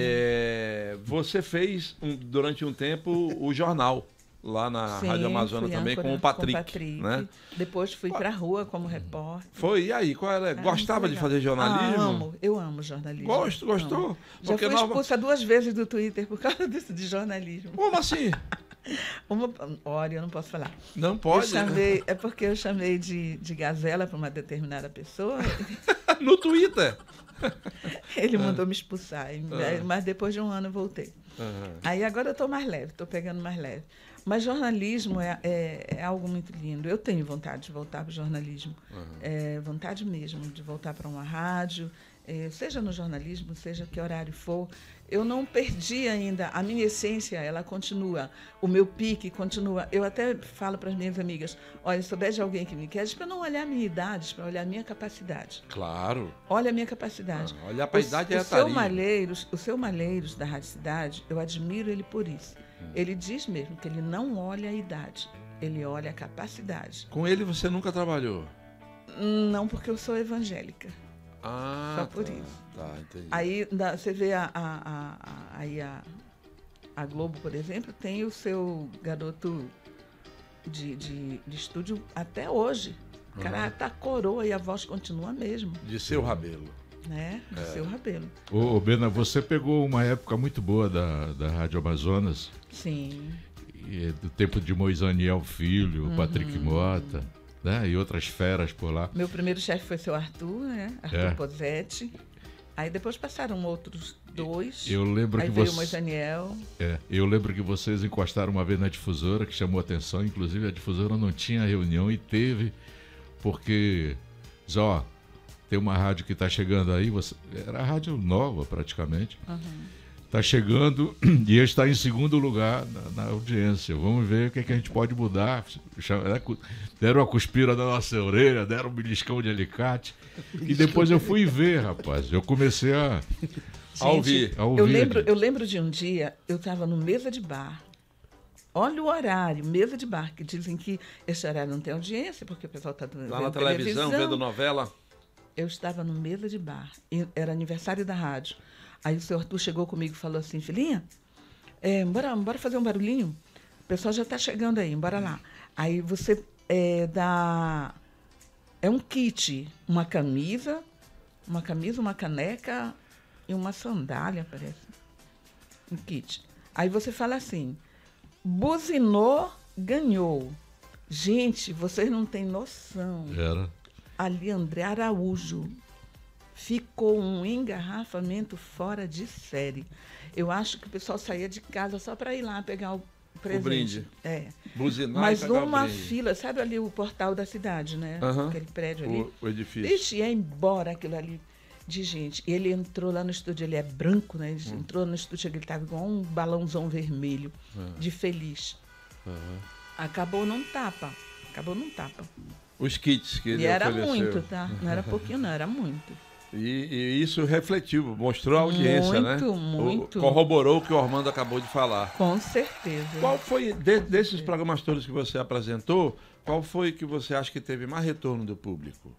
você fez durante um tempo o jornal lá na Rádio Amazônia também com o Patrick. Né? Depois fui pra rua como repórter. Foi, e aí? Gostava de fazer jornalismo? Eu amo jornalismo. Gostou? Amo. Já fui expulsa 2 vezes do Twitter por causa disso de jornalismo. Como assim? Olha, eu não posso falar. Não pode? É porque eu chamei de gazela para uma determinada pessoa. No Twitter? Ele mandou me expulsar, mas depois de um ano eu voltei. Aí agora eu estou mais leve, estou pegando mais leve. Mas jornalismo é algo muito lindo. Eu tenho vontade de voltar para o jornalismo. Vontade mesmo de voltar para uma rádio, seja no jornalismo, seja que horário for. Eu não perdi ainda. A minha essência, ela continua. O meu pique continua. Eu até falo para as minhas amigas, olha, se souber de alguém que me quer, para não olhar a minha idade, para olhar a minha capacidade. Claro. Olha a minha capacidade. Olha para a idade e a tarefa. O seu Malheiros, da Rádio Cidade, eu admiro ele por isso. Ele diz mesmo que ele não olha a idade, ele olha a capacidade. Com ele você nunca trabalhou? Não, porque eu sou evangélica. Só por isso. Tá, entendi. Aí você vê a Globo, por exemplo, tem o seu garoto de estúdio até hoje. O cara tá coroa e a voz continua mesmo. De seu Rabelo. Né? De seu Rabelo. Ô, Bena, você pegou uma época muito boa da Rádio Amazonas. Sim. Do tempo de Moisaniel Filho, Patrick Mota, né? E outras feras por lá. Meu primeiro chefe foi seu Arthur, né? Arthur Posetti. Aí depois passaram outros 2. Eu lembro aí que veio o Moisaniel. Eu lembro que vocês encostaram uma vez na difusora, que chamou a atenção. Inclusive a difusora não tinha reunião e teve, porque tem uma rádio que está chegando aí, era a rádio nova praticamente, está chegando e está em segundo lugar na audiência. Vamos ver o que a gente pode mudar. Deram uma cuspira na nossa orelha, deram um beliscão de alicate. E depois eu fui ver, rapaz. Eu comecei a ouvir. Eu lembro de um dia, eu estava no Mesa de Bar. Olha o horário, Mesa de Bar, que dizem que esse horário não tem audiência, porque o pessoal está lá na televisão, vendo novela. Eu estava no Mesa de Bar, era aniversário da rádio. Aí o seu Arthur chegou comigo e falou assim, filhinha, bora fazer um barulhinho? O pessoal já está chegando aí, bora lá. Aí você dá... É um kit, uma camisa, uma caneca e uma sandália, parece. Um kit. Aí você fala assim, buzinou, ganhou. Gente, vocês não têm noção. Era... Ali, André Araújo, ficou um engarrafamento fora de série. Eu acho que o pessoal saía de casa só para ir lá pegar o presente. O brinde. Buzinar. Mas uma fila, sabe ali o portal da cidade, né? Aquele prédio ali. O edifício. Vixe, ia embora aquilo ali de gente. Ele entrou lá no estúdio, ele é branco, né? Ele entrou no estúdio, ele estava igual um balãozão vermelho, de feliz. Acabou num tapa. Os kits que ele era ofereceu. Muito, tá? Não era pouquinho, não, era muito. E isso refletiu, mostrou a audiência, né? Muito. Corroborou o que o Ormando acabou de falar. Com certeza. Qual foi, desses programas todos que você apresentou, qual foi que você acha que teve mais retorno do público?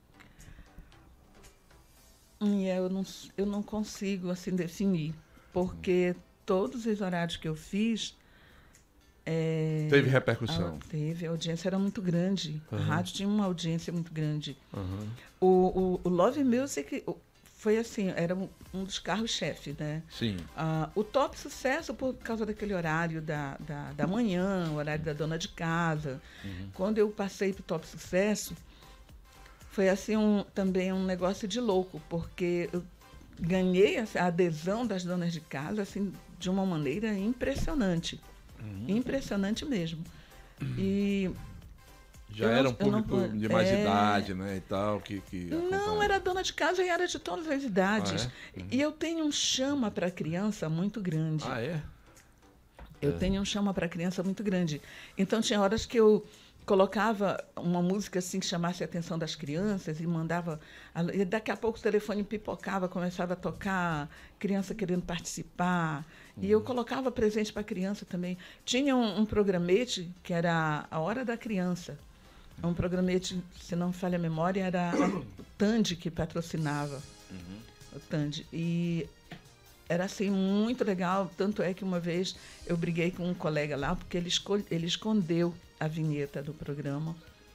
Eu não consigo, assim, definir, porque todos os horários que eu fiz... teve repercussão. A audiência era muito grande. A rádio tinha uma audiência muito grande. O Love Music foi assim, era um dos carros-chefe, né? Sim. O Top Sucesso, por causa daquele horário da manhã, o horário da dona de casa. Quando eu passei para o Top Sucesso, foi assim também um negócio de louco, porque eu ganhei a adesão das donas de casa assim, de uma maneira impressionante. Impressionante mesmo. E já era um público de mais idade, né, e tal, que não, era dona de casa e era de todas as idades. E eu tenho um chama para criança muito grande. Ah, é? Eu tenho um chama para criança muito grande. Então, tinha horas que eu colocava uma música assim que chamasse a atenção das crianças e mandava... E daqui a pouco o telefone pipocava, começava a tocar, criança querendo participar. E eu colocava presente para a criança também. Tinha um programete que era A Hora da Criança. Um programete, se não me falha a memória, era o Tandy que patrocinava. O Tandy. E era assim muito legal. Tanto é que uma vez eu briguei com um colega lá, porque ele escondeu a vinheta do programa.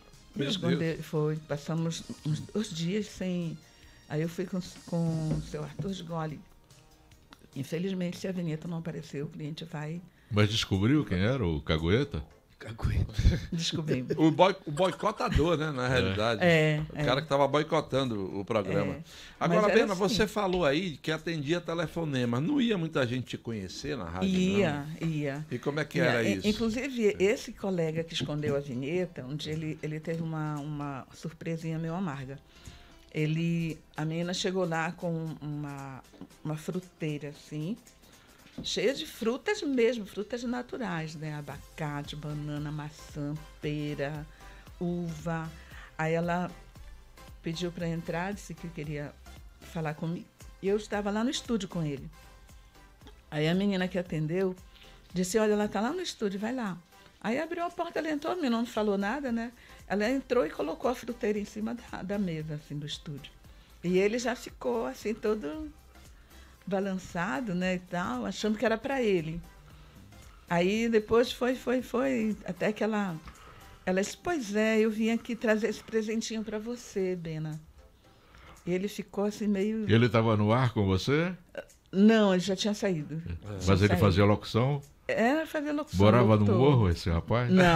Passamos uns 2 dias sem... Aí eu fui com o seu Arthur Sgoli. Infelizmente, se a vinheta não apareceu, o cliente vai... Mas descobriu quem era o Cagueta? Descobrimos. O boicotador, né, na realidade. O cara que estava boicotando o programa. Agora, Bena, assim, você falou aí que atendia telefonema. Não ia muita gente te conhecer na rádio, Ia. E como é que era isso? Inclusive, esse colega que escondeu a vinheta, um dia ele teve uma surpresinha meio amarga. A menina chegou lá com uma fruteira, assim, cheia de frutas mesmo, frutas naturais, né? Abacate, banana, maçã, pera, uva. Aí ela pediu para entrar, disse que queria falar comigo. E eu estava lá no estúdio com ele. Aí a menina que atendeu disse, olha, ela está lá no estúdio, vai lá. Aí abriu a porta, ela entrou, a menina não falou nada, né? Ela entrou e colocou a fruteira em cima da mesa, assim, do estúdio. E ele já ficou, assim, todo balançado, né, e tal, achando que era para ele. Aí depois foi, até que ela disse, pois é, eu vim aqui trazer esse presentinho para você, Bena. E ele ficou assim meio... Ele estava no ar com você? Não, ele já tinha saído. Mas ele fazia locução? Era fazer locução. Morava no morro, esse rapaz? Não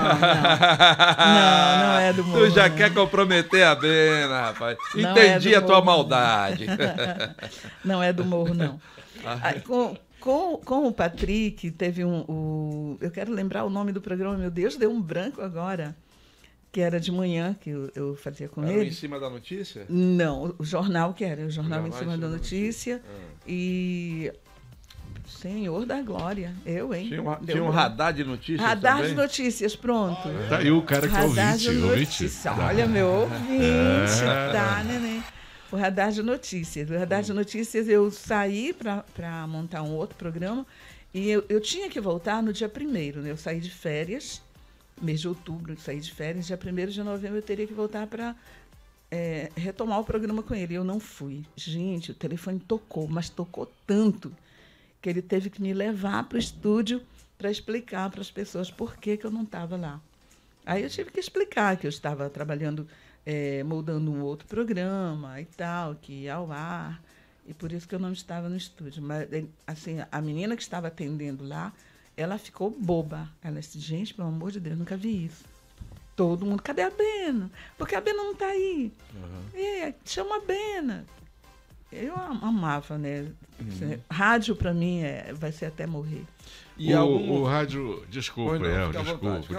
é do morro. Tu já quer comprometer a Bena, rapaz. Entendi a tua maldade. Não é do morro, não. Aí, com o Patrick, teve eu quero lembrar o nome do programa, meu Deus, deu um branco agora. Que era de manhã, que eu fazia com ele. Em cima da notícia? Não, o jornal que era. O jornal em cima da notícia. E... Senhor da glória, eu, hein? Tinha um radar de notícias Radar também? de notícias, pronto. Tá aí o cara que é ouvinte. Olha, meu ouvinte, tá, neném. O radar de notícias. O radar de notícias, eu saí para montar um outro programa e eu tinha que voltar no dia 1º, né? Eu saí de férias, mês de outubro, eu saí de férias, dia 1º de novembro eu teria que voltar para retomar o programa com ele. Eu não fui. Gente, o telefone tocou, mas tocou tanto que ele teve que me levar para o estúdio para explicar para as pessoas por que eu não estava lá. Aí eu tive que explicar que eu estava trabalhando, moldando um outro programa e tal, que ia ao ar, e por isso que eu não estava no estúdio. Mas, assim, a menina que estava atendendo lá, ela ficou boba. Ela disse, gente, pelo amor de Deus, nunca vi isso. Todo mundo, cadê a Bena? Porque a Bena não está aí. Chama a Bena. Eu amava, né? Rádio, para mim, vai ser até morrer. E o rádio... Desculpa, Fica à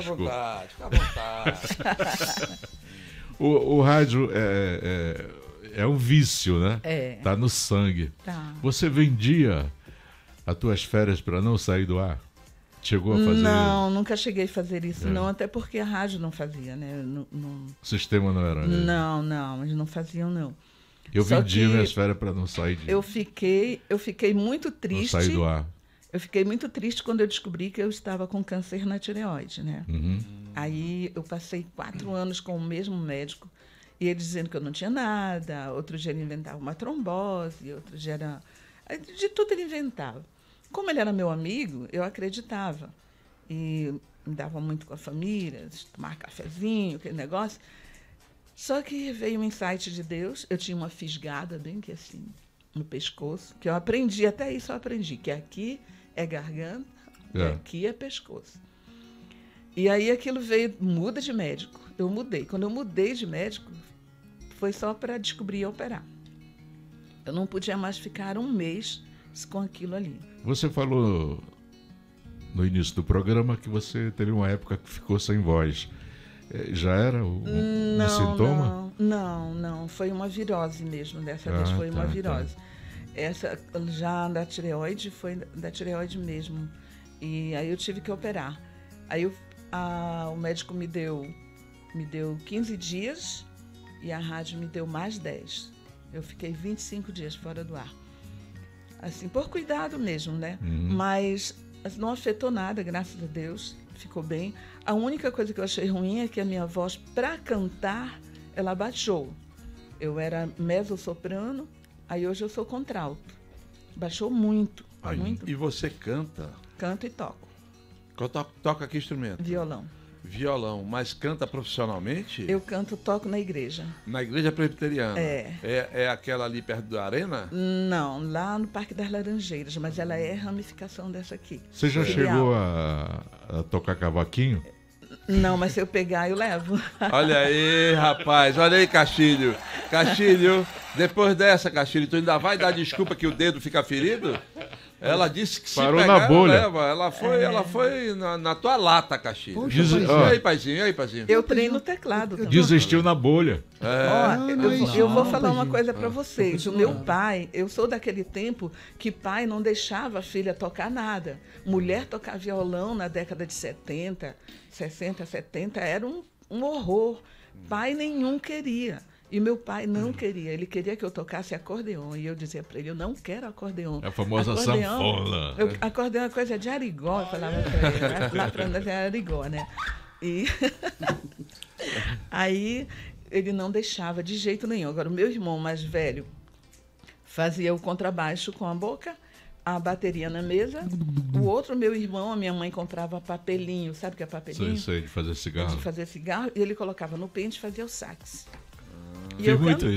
vontade. O rádio é um vício, né? Tá no sangue. Tá. Você vendia as tuas férias para não sair do ar? Chegou a fazer? Não, nunca cheguei a fazer isso, não. Até porque a rádio não fazia, né? O sistema não era, né? Não, eles não faziam, não. Eu vendia minhas férias para não sair de... Eu fiquei muito triste. Não sair do ar. Eu fiquei muito triste quando eu descobri que eu estava com câncer na tireoide, né? Aí eu passei 4 anos com o mesmo médico e ele dizendo que eu não tinha nada. Outro dia ele inventava uma trombose, outro dia era... De tudo ele inventava. Como ele era meu amigo, eu acreditava. E me dava muito com a família, tomar cafezinho, aquele negócio. Só que veio um insight de Deus, eu tinha uma fisgada bem que assim, no pescoço, que eu aprendi, até isso eu aprendi, que aqui é garganta e aqui é pescoço. E aí aquilo veio, muda de médico. Eu mudei. Quando eu mudei de médico, foi só para descobrir e operar. Eu não podia mais ficar um mês com aquilo ali. Você falou no início do programa que você teve uma época que ficou sem voz. Já era um sintoma? Não. Foi uma virose mesmo. Dessa vez foi uma virose. Essa já da tireoide, foi da tireoide mesmo. E aí eu tive que operar. Aí o médico me deu 15 dias e a rádio me deu mais 10. Eu fiquei 25 dias fora do ar. Assim, por cuidado mesmo, né? Mas não afetou nada, graças a Deus. Ficou bem. A única coisa que eu achei ruim é que a minha voz, para cantar, ela baixou. Eu era mezzo-soprano, aí hoje eu sou contralto. Baixou muito, muito. E você canta? Canto e toco. Toca que instrumento? Violão. Violão, mas canta profissionalmente? Eu canto, toco na igreja. Na igreja presbiteriana? É. É aquela ali perto da arena? Não, lá no Parque das Laranjeiras, mas ela é ramificação dessa aqui. Você já chegou a tocar cavaquinho? Não, mas se eu pegar, eu levo. Olha aí, rapaz. Olha aí, Castilho. Castilho, depois dessa, Castilho, tu ainda vai dar desculpa que o dedo fica ferido? Ela disse que parou se pegar, na bolha. Ela foi na tua lata, Castilho. E aí, paizinho? Eu treino teclado também. Desistiu na bolha. Eu vou falar uma coisa para vocês. O meu pai, eu sou daquele tempo que pai não deixava a filha tocar nada. Mulher tocar violão na década de 70, 60, 70 era um horror. Pai nenhum queria. E meu pai não queria, ele queria que eu tocasse acordeon. E eu dizia para ele, eu não quero acordeon. É a famosa sanfona. Acordeon é coisa de Arigó, eu falava para ele. Lá para nós é Arigó, né? E aí ele não deixava de jeito nenhum. Agora, o meu irmão mais velho fazia o contrabaixo com a boca, a bateria na mesa. O outro, meu irmão, a minha mãe comprava papelinho, sabe o que é papelinho? Sei, de fazer cigarro. De fazer cigarro, e ele colocava no pente e fazia o sax. E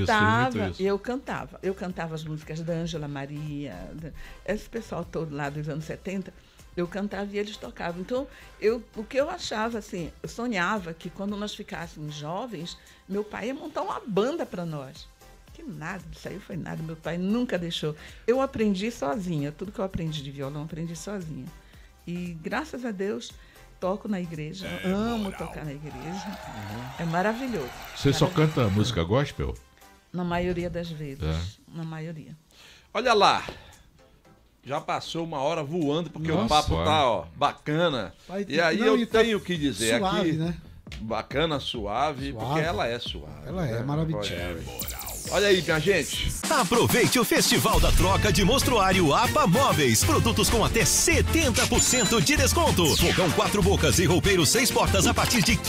eu cantava as músicas da Ângela Maria, esse pessoal todo lá dos anos 70, eu cantava e eles tocavam. Então, o que eu achava, assim, eu sonhava que quando nós ficássemos jovens, meu pai ia montar uma banda para nós. Que nada, isso aí foi nada, meu pai nunca deixou. Eu aprendi sozinha, tudo que eu aprendi de violão, eu aprendi sozinha. E, graças a Deus, toco na igreja, amo tocar na igreja, é maravilhoso. Você só canta música gospel? Na maioria das vezes, na maioria. Olha lá, já passou uma hora voando, porque o papo tá bacana. E aí eu tenho que dizer suave, aqui, né? bacana, suave, porque ela é suave. Ela é maravilhosa. Olha aí, minha gente. Aproveite o Festival da Troca de Monstruário APA Móveis. Produtos com até 70% de desconto. Fogão 4 bocas e roupeiro 6 portas a partir de R$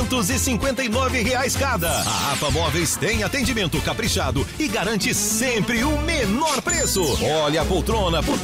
559 cada. A APA Móveis tem atendimento caprichado e garante sempre o menor preço. Olha a poltrona por R$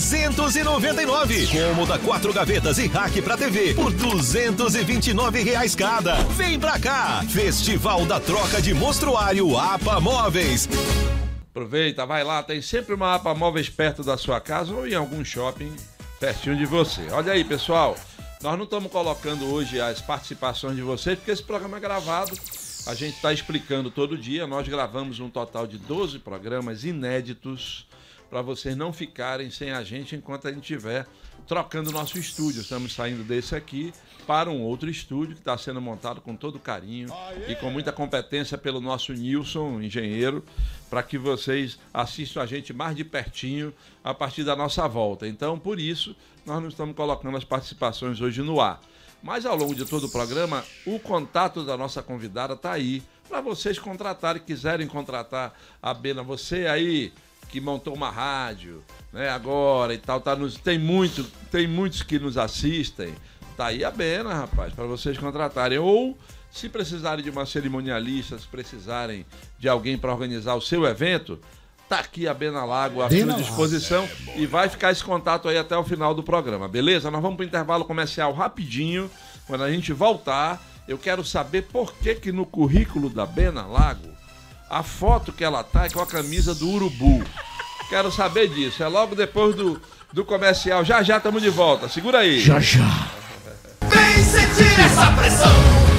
399. Cômoda 4 gavetas e rack pra TV por R$ 229 cada. Vem pra cá. Festival da Troca de Monstruário APA Móveis. Aproveita, vai lá, tem sempre uma APA Móveis perto da sua casa ou em algum shopping pertinho de você. Olha aí, pessoal, nós não estamos colocando hoje as participações de vocês, porque esse programa é gravado, a gente está explicando todo dia, nós gravamos um total de 12 programas inéditos para vocês não ficarem sem a gente enquanto a gente estiver trocando o nosso estúdio. Estamos saindo desse aqui para um outro estúdio que está sendo montado com todo carinho e com muita competência pelo nosso Nilson, engenheiro, para que vocês assistam a gente mais de pertinho a partir da nossa volta. Então, por isso, nós não estamos colocando as participações hoje no ar. Mas ao longo de todo o programa, o contato da nossa convidada está aí, para vocês contratarem, quiserem contratar a Bena. Você aí que montou uma rádio, né, agora e tal, tem muitos que nos assistem. Tá aí a Bena, rapaz, para vocês contratarem. Ou, se precisarem de uma cerimonialista, se precisarem de alguém para organizar o seu evento, tá aqui a Bena Lago à sua disposição. E vai ficar esse contato aí até o final do programa, beleza? Nós vamos para o intervalo comercial rapidinho. Quando a gente voltar, eu quero saber por que no currículo da Bena Lago, a foto que ela tá é com a camisa do Urubu. Quero saber disso. É logo depois do comercial. Já estamos de volta. Segura aí. Já. Vem sentir essa pressão.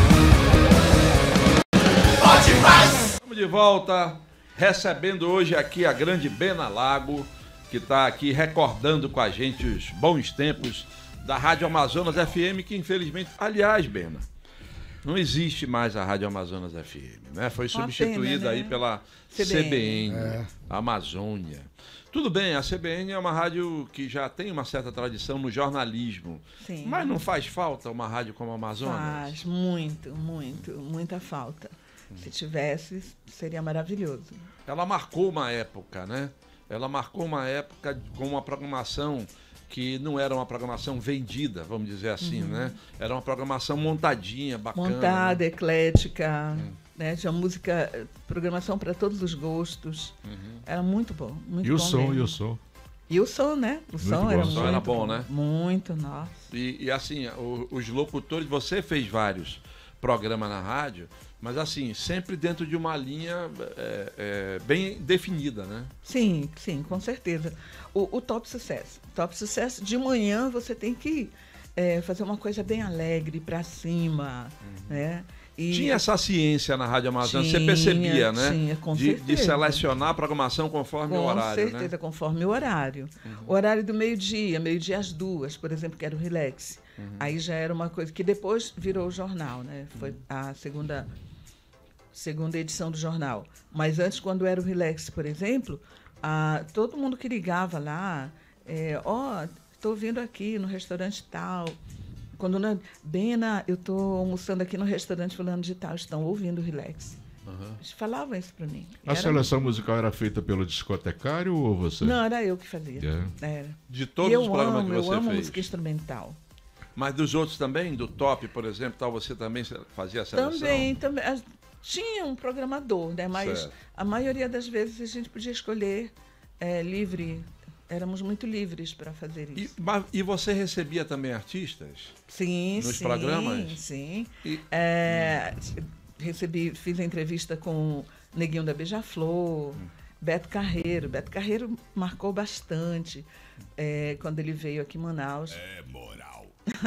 Pode mais. Estamos de volta, recebendo hoje aqui a grande Bena Lago, que está aqui recordando com a gente os bons tempos da Rádio Amazonas FM, que infelizmente, aliás, Bena, não existe mais a Rádio Amazonas FM, né? Foi substituída aí pela CBN, Amazônia. Tudo bem, a CBN é uma rádio que já tem uma certa tradição no jornalismo. Sim. Mas não faz falta uma rádio como a Amazonas? Faz muita falta. Se tivesse, seria maravilhoso. Ela marcou uma época, né? Ela marcou uma época com uma programação que não era uma programação vendida, vamos dizer assim, né? Era uma programação montadinha, bacana. Montada, eclética, né? Tinha música, programação para todos os gostos. Era muito bom, muito E o bom som, mesmo. e o som. E o som, né? O som bom. era O som muito era bom, né? Muito, nossa. E assim, os locutores, você fez vários programas na rádio, mas assim, sempre dentro de uma linha bem definida, né? Sim, com certeza. O Top Sucesso. Top Sucesso, de manhã você tem que fazer uma coisa bem alegre, para cima, né? E tinha essa ciência na Rádio Amazonas, você percebia, né? Tinha, com de certeza. selecionar a programação conforme o horário, Com certeza, conforme o horário. O horário do meio-dia às 2, por exemplo, que era o Relax. Aí já era uma coisa que depois virou o jornal, né? Foi a segunda edição do jornal. Mas antes, quando era o Relax, por exemplo, todo mundo que ligava lá, estou vindo aqui no restaurante tal. Quando Bena, eu estou almoçando aqui no restaurante fulano de tal, estão ouvindo o Relax. Eles falavam isso para mim. A seleção musical era feita pelo discotecário ou você? Não, era eu que fazia. Era. De todos os programas que você eu amo fez. música instrumental. Mas dos outros também, do Top, por exemplo, tal, você também fazia a seleção? Também. Tinha um programador, né? Mas certo. A maioria das vezes a gente podia escolher livre. Éramos muito livres para fazer isso. E você recebia também artistas? Sim, nos programas? Sim. E... fiz a entrevista com o Neguinho da Beija-Flor, Beto Carreiro. Beto Carreiro marcou bastante quando ele veio aqui em Manaus. É moral.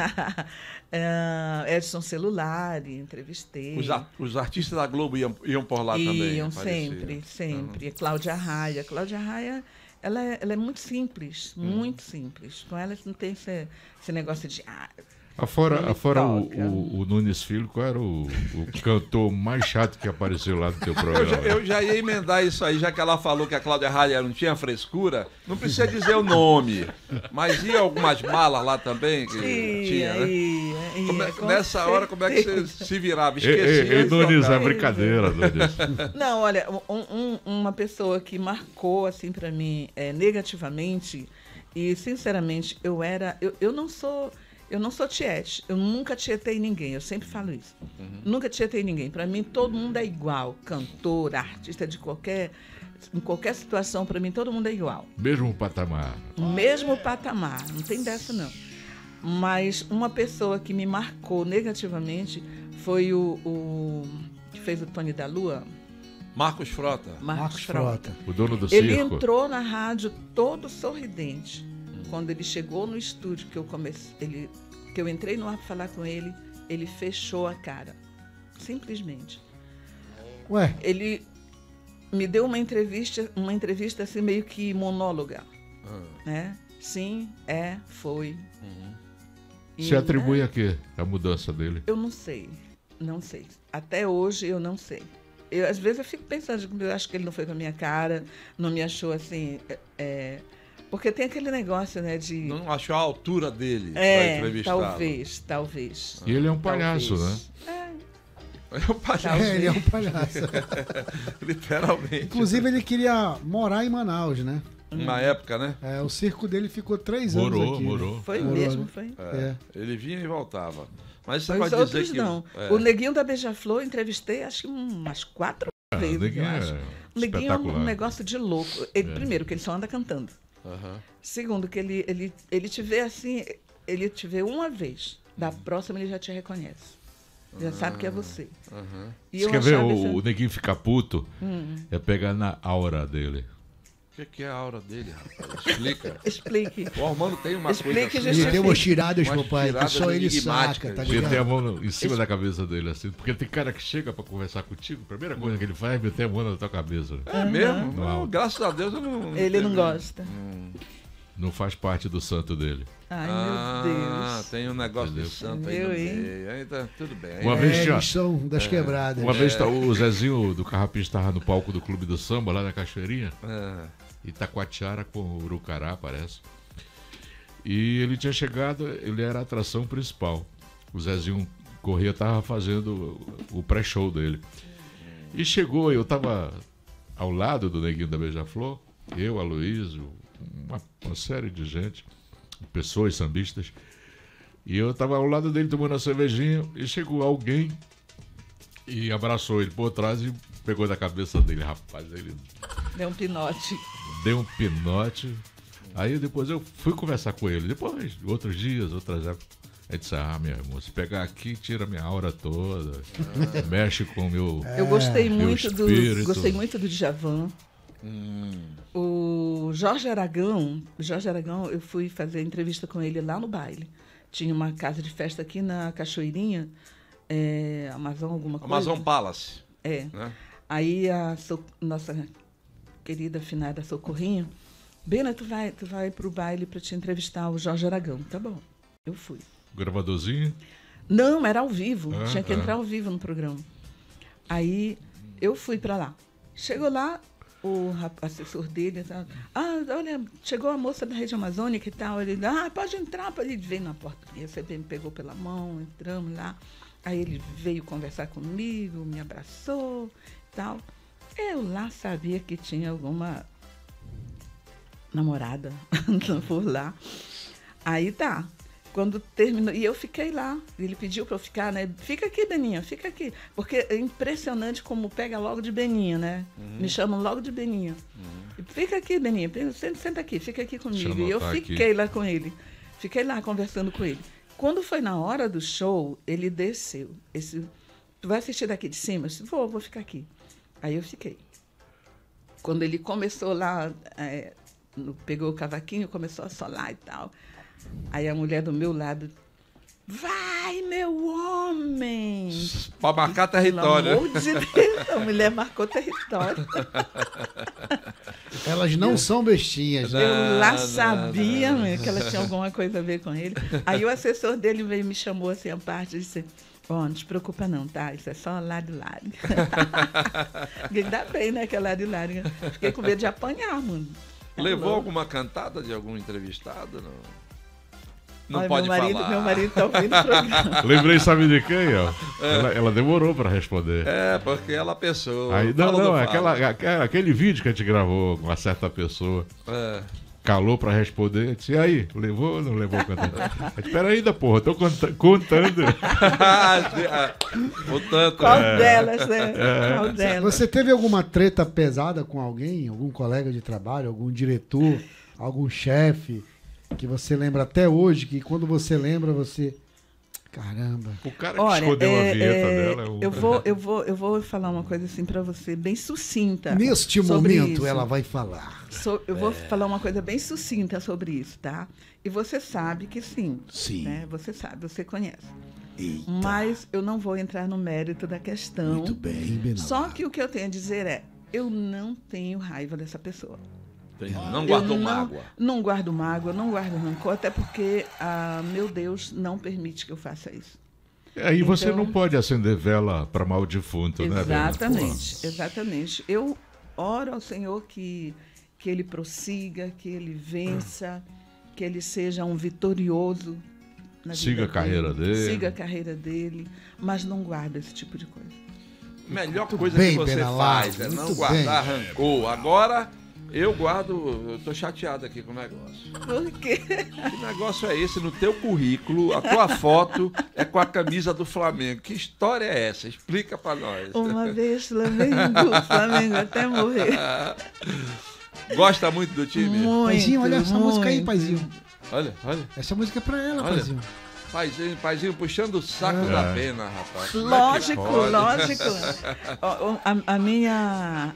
Edson Celulari, entrevistei. Os artistas da Globo iam por lá também? Iam sempre. E Cláudia Raia. Cláudia Raia, ela é muito simples, muito simples. Com ela não tem esse negócio de... Afora o Nunes Filho, qual era o cantor mais chato que apareceu lá no teu programa? Eu já ia emendar isso aí, já que ela falou que a Cláudia Raia não tinha frescura. Não precisa dizer o nome, mas ia algumas malas lá também? Que tinha, né? Nessa hora, como é que você se virava? Esquecia. Nunes, é brincadeira, Nunes. Não, olha, uma pessoa que marcou assim para mim negativamente, e sinceramente, eu não sou tiete, eu nunca tietei ninguém, eu sempre falo isso. Nunca tietei ninguém. Para mim, todo mundo é igual. Cantor, artista em qualquer situação, para mim, todo mundo é igual. Mesmo patamar. Mesmo patamar, não tem dessa não. Mas uma pessoa que me marcou negativamente foi o que fez o Tony da Lua. Marcos Frota. Marcos Frota. O dono do Ele circo. entrou na rádio todo sorridente. Quando ele chegou no estúdio, que eu entrei no ar para falar com ele, ele fechou a cara. Simplesmente. Ué? Ele me deu uma entrevista assim, meio que monóloga. Né? Sim, foi. Se atribui a quê? A mudança dele? Eu não sei. Até hoje eu não sei. Às vezes eu fico pensando, eu acho que ele não foi com a minha cara, não me achou assim... Porque tem aquele negócio, né, de... Não achou a altura dele para entrevistá-lo. Talvez. E ele é um palhaço, né? É um palhaço. Ele é um palhaço. Literalmente. Inclusive, ele queria morar em Manaus, né? Na época, né? O circo dele ficou 3 anos aqui. Morou. Foi Morou, mesmo, né? foi. Ele vinha e voltava. Mas você Os pode outros dizer que... não. O Neguinho da Beija-Flor, entrevistei acho que umas 4 vezes, Neguinho eu acho. O Neguinho é um negócio de louco. Primeiro, que ele só anda cantando. Segundo, que ele te vê assim, ele te vê uma vez. Da próxima ele já te reconhece. Já sabe que é você. E Você quer ver o Neguinho ficar puto? É pegar na aura dele. que é a aura dele, rapaz? Explica. Explique. O Armando tem uma Explique, coisa Jesus. Ele tem umas tiradas, Umas papai, que tiradas só ele enigmáticas. saca, tá Ele tem a ligado? mão em cima da cabeça dele, assim. Porque tem cara que chega pra conversar contigo, a primeira coisa que ele faz é meter a mão na tua cabeça. É mesmo? Não. Graças a Deus eu não... Ele não gosta. Não faz parte do santo dele. Ai, meu Deus. Tem um negócio de Entendeu? santo aí Eu, no hein? meio. Aí tá tudo bem. Uma vez tinha... Eles são das quebradas. Uma vez o Zezinho do Carrapicho estava no palco do Clube do Samba, lá na Cachoeirinha, Itacoatiara com o Urucará, parece. E ele tinha chegado, ele era a atração principal. O Zezinho Corrêa estava fazendo o pré-show dele. E chegou, eu estava ao lado do Neguinho da Beija-Flor, eu, Aloysio, uma série de gente, pessoas sambistas, e eu estava ao lado dele tomando uma cervejinha, e chegou alguém e abraçou ele por trás e pegou da cabeça dele, rapaz, ele Deu um pinote. deu um pinote. Aí depois eu fui conversar com ele, depois, outros dias, outras épocas. Aí disse, meu irmão, se pegar aqui, tira minha aura toda, mexe com o meu... Eu gostei meu espírito. gostei muito do Djavan. O Jorge Aragão, eu fui fazer entrevista com ele lá no baile. Tinha uma casa de festa aqui na Cachoeirinha, Amazon alguma coisa. Amazon Palace. É. Né? Aí nossa querida afinada Socorrinho, Bena, tu vai pro baile para te entrevistar o Jorge Aragão. Tá bom, eu fui. Gravadorzinho? Não, era ao vivo, tinha que entrar ao vivo no programa. Aí eu fui para lá. Chegou lá, o assessor dele, olha, chegou a moça da Rede Amazônica e tal. Ele, pode entrar. Ele veio na porta, me pegou pela mão, entramos lá. Aí ele veio conversar comigo, me abraçou e tal. Eu lá sabia que tinha alguma namorada por lá. Aí tá. Quando terminou, e eu fiquei lá, ele pediu para eu ficar, né? Fica aqui, Beninha, fica aqui. Porque é impressionante como pega logo de Beninha, né? Me chamam logo de Beninha. Fica aqui, Beninha, senta aqui, fica aqui comigo. E eu fiquei lá com ele, fiquei lá conversando com ele. Quando foi na hora do show, ele desceu. Tu vai assistir daqui de cima? Eu disse, vou ficar aqui. Aí eu fiquei. Quando ele começou lá, pegou o cavaquinho, começou a solar e tal. Aí a mulher do meu lado, vai, meu homem! Para marcar território. Pelo amor de Deus, a mulher marcou território. Elas não são bestinhas, né? Eu lá sabia que ela tinha alguma coisa a ver com ele. Aí o assessor dele veio me chamou assim à parte e disse, não te preocupa não, tá? Isso é só lari-lari. Ainda bem, né, que é lari-lari. Fiquei com medo de apanhar, mano. Levou alguma cantada de algum entrevistado? Não Olha, pode falar. Meu marido tá ouvindo o programa. Lembrei, sabe de quem, ó? Ela demorou pra responder. Porque ela pensou. Aí, aquele vídeo que a gente gravou com uma certa pessoa. Calou pra responder. Disse, e aí, levou ou não levou cantando? Espera ainda, porra, tô contando. Qual delas, né? Qual delas? Você teve alguma treta pesada com alguém? Algum colega de trabalho? Algum diretor? Algum chefe? Que você lembra até hoje, que quando você lembra, você... Caramba. O cara que escondeu a vinheta dela é o... Eu vou falar uma coisa assim pra você, bem sucinta. Neste momento, isso. ela vai falar. Eu vou falar uma coisa bem sucinta sobre isso, tá? E você sabe que sim. Sim. Né? Você sabe, você conhece. Eita. Mas eu não vou entrar no mérito da questão. Muito bem, Benal. Só que o que eu tenho a dizer é, eu não tenho raiva dessa pessoa. Não guardou mágoa. Não guardo mágoa, não guardo rancor, até porque, meu Deus não permite que eu faça isso. Aí você não pode acender vela para mal defunto, né? Exatamente, exatamente. Eu oro ao Senhor que Ele prossiga, que Ele vença, que Ele seja um vitorioso na vida Siga a carreira dele. Siga a carreira dele, mas não guarda esse tipo de coisa. Melhor coisa bem, que você Benalá, faz é não muito guardar rancor. Agora, eu tô chateado aqui com o negócio. Por quê? Que negócio é esse? No teu currículo, a tua foto é com a camisa do Flamengo. Que história é essa? Explica pra nós. Uma vez Flamengo até morrer. Gosta muito do time? Muito, Paizinho, olha essa música aí, muito. Paizinho. Olha. Essa música é pra ela, Olha. Paizinho. Paizinho puxando o saco da pena, rapaz. Como é que Lógico, pode? lógico. A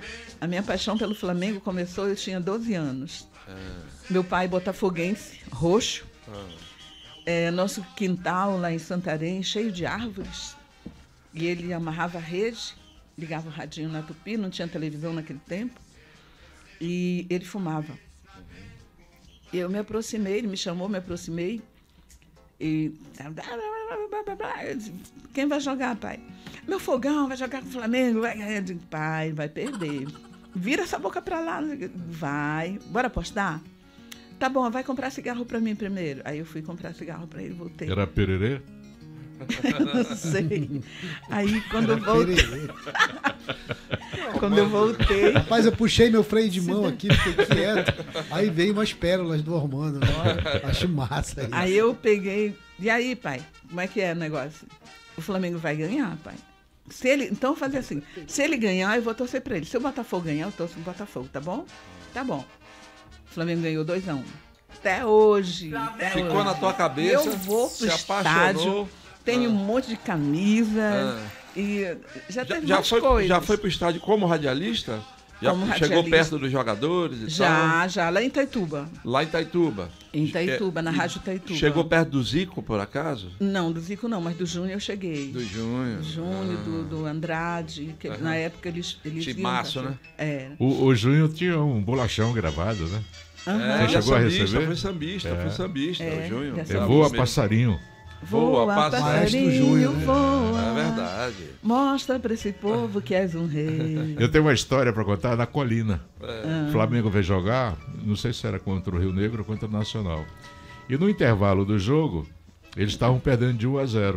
A minha paixão pelo Flamengo começou, eu tinha 12 anos. Meu pai botafoguense, roxo. Nosso quintal lá em Santarém, cheio de árvores. E ele amarrava a rede, ligava o radinho na Tupi, não tinha televisão naquele tempo. E ele fumava. Eu me aproximei, ele me chamou, me aproximei. E... Eu disse, quem vai jogar, pai? Meu fogão vai jogar com o Flamengo. Eu digo, pai, vai perder. Vira essa boca pra lá. Vai. Bora apostar? Tá bom, vai comprar cigarro pra mim primeiro. Aí eu fui comprar cigarro pra ele, voltei. Era pererê? Não sei. Aí quando eu voltei... Quando eu voltei... Rapaz, eu puxei meu freio de mão aqui, fiquei quieto. Aí veio umas pérolas do Ormando. Acho massa isso. Aí eu peguei... E aí, pai? Como é que é o negócio? O Flamengo vai ganhar, pai? Se ele, então, fazer assim. Se ele ganhar, eu vou torcer pra ele. Se o Botafogo ganhar, eu torço pro Botafogo, tá bom? Tá bom. O Flamengo ganhou 2-1. Até hoje. Ficou na tua cabeça. Eu vou pro se estádio. apaixonou. Tenho um monte de camisa. E já teve já mais foi, coisas. já foi pro estádio como radialista? Já Como chegou radialista. perto dos jogadores e tal? Já, lá em Itaituba. Lá em Itaituba. Em Itaituba, na Rádio Itaituba. Chegou perto do Zico, por acaso? Não, do Zico não, mas do Júnior eu cheguei. Do Júnior. Do Andrade, que na época eles Timaço, iam, né? O Júnior tinha um bolachão gravado, né? Você chegou a receber? Foi sambista, o Júnior. Voa passarinho. Voa, passarinho, Júnior, né? voa. É verdade. Mostra pra esse povo que és um rei. Eu tenho uma história pra contar na Colina. O Flamengo veio jogar, não sei se era contra o Rio Negro ou contra o Nacional. E no intervalo do jogo, eles estavam perdendo de 1-0.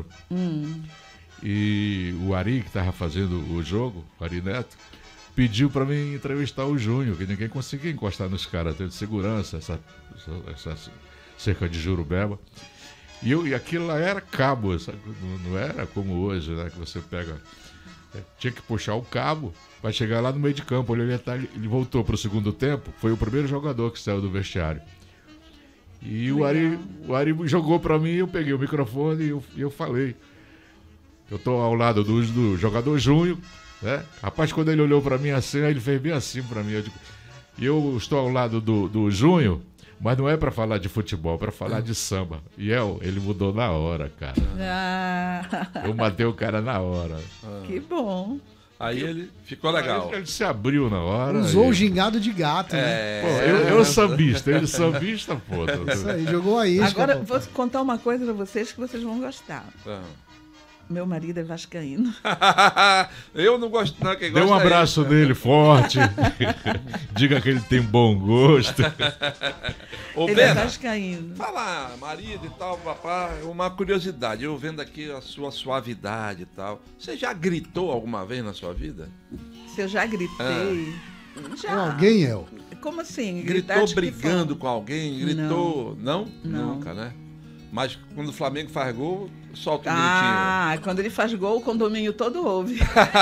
E o Ari, que estava fazendo o jogo, o Ari Neto, pediu para mim entrevistar o Júnior, que ninguém conseguia encostar nos caras, teve segurança, essa cerca de Jurubeba. E aquilo lá era cabo, sabe? Não era como hoje, né? Que você pega... Tinha que puxar o cabo para chegar lá no meio de campo. Ele voltou para o segundo tempo, foi o primeiro jogador que saiu do vestiário. E o Ari jogou para mim, eu peguei o microfone e eu falei. Eu tô ao lado do jogador Júnior, né? Rapaz, quando ele olhou para mim assim, ele fez bem assim para mim. Eu estou ao lado do Júnior, mas não é para falar de futebol, é para falar de samba. E ele mudou na hora, cara. Eu matei o cara na hora. Que bom. Aí ele ficou legal. Ele se abriu na hora. Usou o gingado de gato, né? Pô, eu sambista, ele sambista, pô. Isso aí, jogou a isca. Agora, vou contar uma coisa pra vocês que vocês vão gostar. Meu marido é vascaíno. Eu não gosto, não. Quem Dê um gosta abraço nele forte. Diga que ele tem bom gosto. Ô, Ele é Bena, vascaíno. fala, marido e tal, papá, uma curiosidade. Eu vendo aqui a sua suavidade e tal. Você já gritou alguma vez na sua vida? Se eu já gritei... Já. Alguém, El? Como assim? Gritou brigando com alguém? Gritou... Não? Não. Nunca, né? Mas quando o Flamengo faz gol, solta um Quando ele faz gol, o condomínio todo ouve.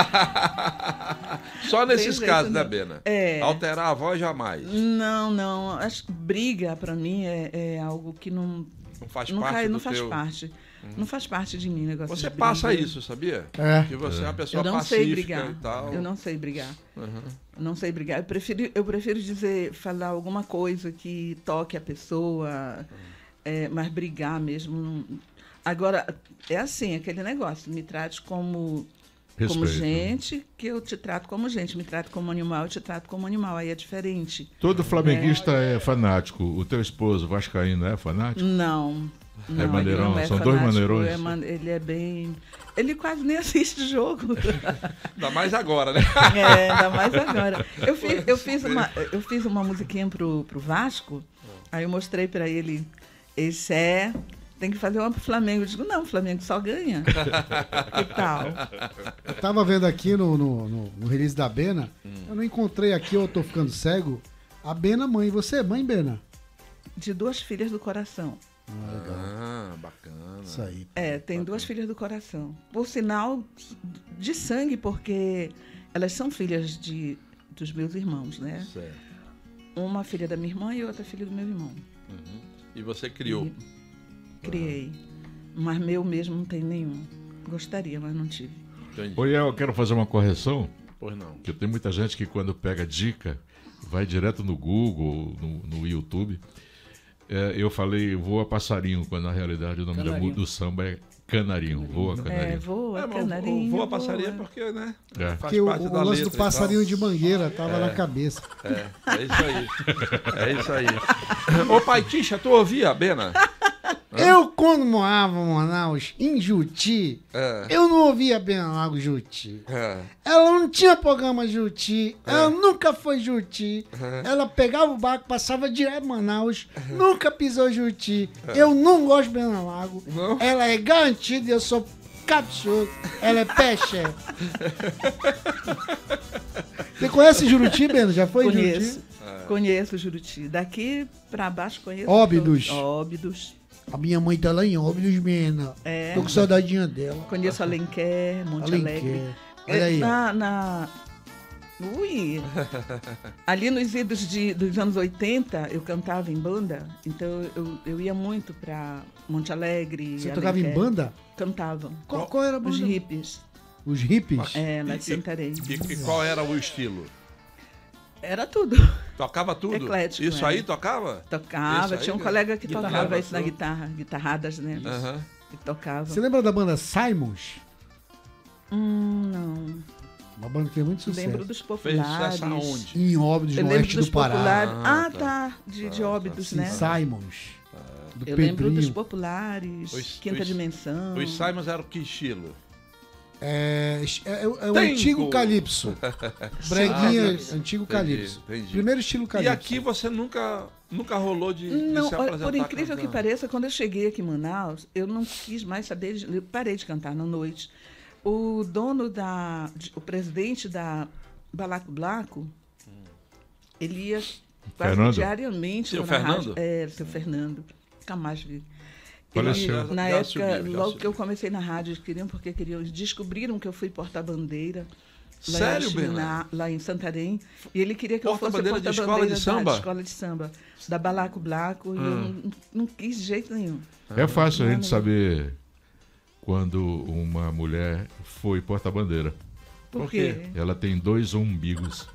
Só nesses Tem jeito, casos, né, não. Bena? É. Alterar a voz jamais. Não. Acho que briga, pra mim, é algo que não faz não parte cai, do não faz teu... parte. Não faz parte de mim o negócio Você de passa briga. isso, sabia? É. Que você é uma pessoa Eu não pacífica sei brigar. e tal. Eu não sei brigar. Não sei brigar. Eu prefiro falar alguma coisa que toque a pessoa, mas brigar mesmo. Agora, é assim, aquele negócio. Me trate como gente, que eu te trato como gente. Me trato como animal, eu te trato como animal. Aí é diferente. Todo flamenguista é fanático. O teu esposo vascaíno é fanático? Não, maneirão, ele não é são dois fanático, maneirões. ele é bem... Ele quase nem assiste jogo. Ainda mais agora, né? Ainda mais agora. Eu fiz uma musiquinha pro Vasco, aí eu mostrei para ele, tem que fazer uma pro Flamengo. Eu digo, não, o Flamengo só ganha. Que tal? Eu tava vendo aqui no release da Bena, eu não encontrei aqui, eu tô ficando cego, a Bena mãe. Você é mãe, Bena? De 2 filhas do coração. Bacana. Isso aí. Tem 2 filhas do coração. Por sinal, de sangue, porque elas são filhas dos meus irmãos, né? Certo. Uma filha da minha irmã e outra filha do meu irmão. E você criou? Criei. Mas meu mesmo não tem nenhum. Gostaria, mas não tive. Entendi. Oi, eu quero fazer uma correção. Pois não. Porque tem muita gente que quando pega dica, vai direto no Google, no YouTube. Eu falei Voa Passarinho, quando na realidade o nome do samba é Canarinho. Voa Canarinho. Voa Canarinho. Voa Passarinho porque, né? É. Faz Porque parte o da lance do letra e passarinho de mangueira tava na cabeça. tal. É isso aí. É isso aí. Ô, pai Tixa, tu ouvia a Bena? Eu, quando morava em Manaus, em Juti, eu não ouvia bem a Lago Juti. Ela não tinha programa Juti, ela nunca foi Juti. Ela pegava o barco, passava direto em Manaus, nunca pisou Juti. Eu não gosto bem na Lago. Não? Ela é garantida, eu sou caprichoso. Ela é peixe. Você conhece Juruti, Beno? Já foi em Conheço. Juruti? Conheço Juruti. Daqui pra baixo conheço. Óbidos. todos. Óbidos. A minha mãe tá lá em Óbidos, Mena. É. Tô com saudadinha dela. Conheço Alenquer, Monte Alenquer. Alegre. Olha aí. Ui! Ali nos idos dos anos 80, eu cantava em banda, então eu ia muito pra Monte Alegre. Você tocava em banda? Cantava. Qual era a banda? Os hippies. Os hippies? Lá de Santarém. E qual era o estilo? Era tudo. Tocava tudo? Eclético, Isso é. aí tocava? Tocava. Isso aí, Tinha um né? colega que Guitarrada, tocava isso na tudo. guitarra. Guitarradas, né? Aham. Que tocava. Você lembra da banda Simons? Não. Uma banda que fez muito sucesso. Lembro dos Fez populares. sucesso aonde? Em Óbidos, Eu no lembro oeste dos do Pará. populares. Ah, tá. De Óbidos, Sim, né? Simons. Do Eu lembro dos Pedrinho. populares, Quinta Dimensão. Os Simons eram que estilo? É o Tempo. antigo Calypso. Breguinha, Ah, antigo entendi, Calypso. entendi. Primeiro estilo E Calypso. aqui você nunca rolou de Não, se olha, apresentar por incrível que cantando? pareça, quando eu cheguei aqui em Manaus, eu não quis mais saber, eu parei de cantar na noite. O o presidente da Balaco Blaco, ele ia quase Fernando? diariamente Seu na Fernando? rádio. Seu Fernando. Nunca mais vi. Faleceu. Na Já época, subiu, já logo subiu. que eu comecei na rádio, eles descobriram que eu fui porta-bandeira. Sério, Bena? Lá em Santarém. E ele queria que eu fosse Porta-bandeira de escola porta-bandeira de samba? da escola de samba, da Balaco Blaco. E eu não quis de jeito nenhum. É fácil a Não, gente não. saber quando uma mulher foi porta-bandeira. Por Por quê? quê? Ela tem 2 umbigos.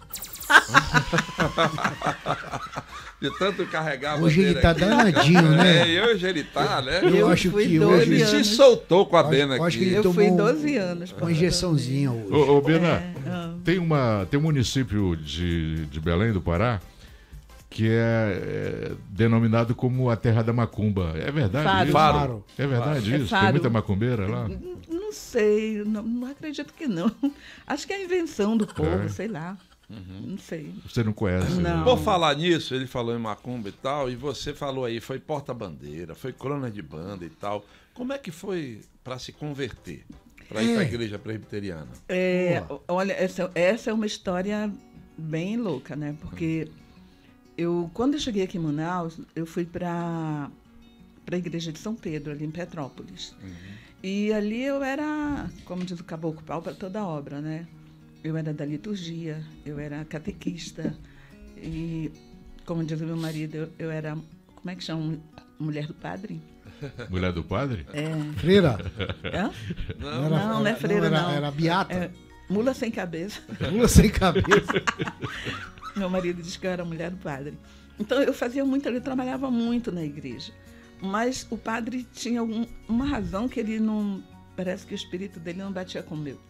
De tanto carregar a Hoje ele bandeira tá aqui. danadinho, né? Hoje ele tá, né? Eu Eu acho fui que 12 hoje Ele anos. se soltou com a Acho- Bena acho que aqui. ele Eu fui tomou 12 anos. uma injeçãozinha hoje. Ô Bena, tem um município de Belém do Pará que é denominado como a terra da macumba. É verdade Faro. isso? Faro. É verdade É isso? Tem Faro. muita macumbeira lá? Não sei, não acredito que não. Acho que é a invenção do povo, sei lá. Não sei. Você não conhece? Não. né? Por falar nisso, ele falou em macumba e tal, e você falou aí, foi porta-bandeira, foi crônica de banda e tal. Como é que foi para se converter, para ir para a igreja presbiteriana? Olha, essa é uma história bem louca, né? Porque quando eu cheguei aqui em Manaus, eu fui para a igreja de São Pedro, ali em Petrópolis. E ali eu era, como diz o caboclo, pau para toda obra, né? Eu era da liturgia, eu era catequista. E, como diz o meu marido, eu era, como é que chama? Mulher do padre? Mulher do padre? Freira? Hã? Não, Não é freira, não. Era beata. É, mula sem cabeça. Mula sem cabeça. Meu marido disse que eu era mulher do padre. Então, eu trabalhava muito na igreja. Mas o padre tinha uma razão que ele não... Parece que o espírito dele não batia com o meu.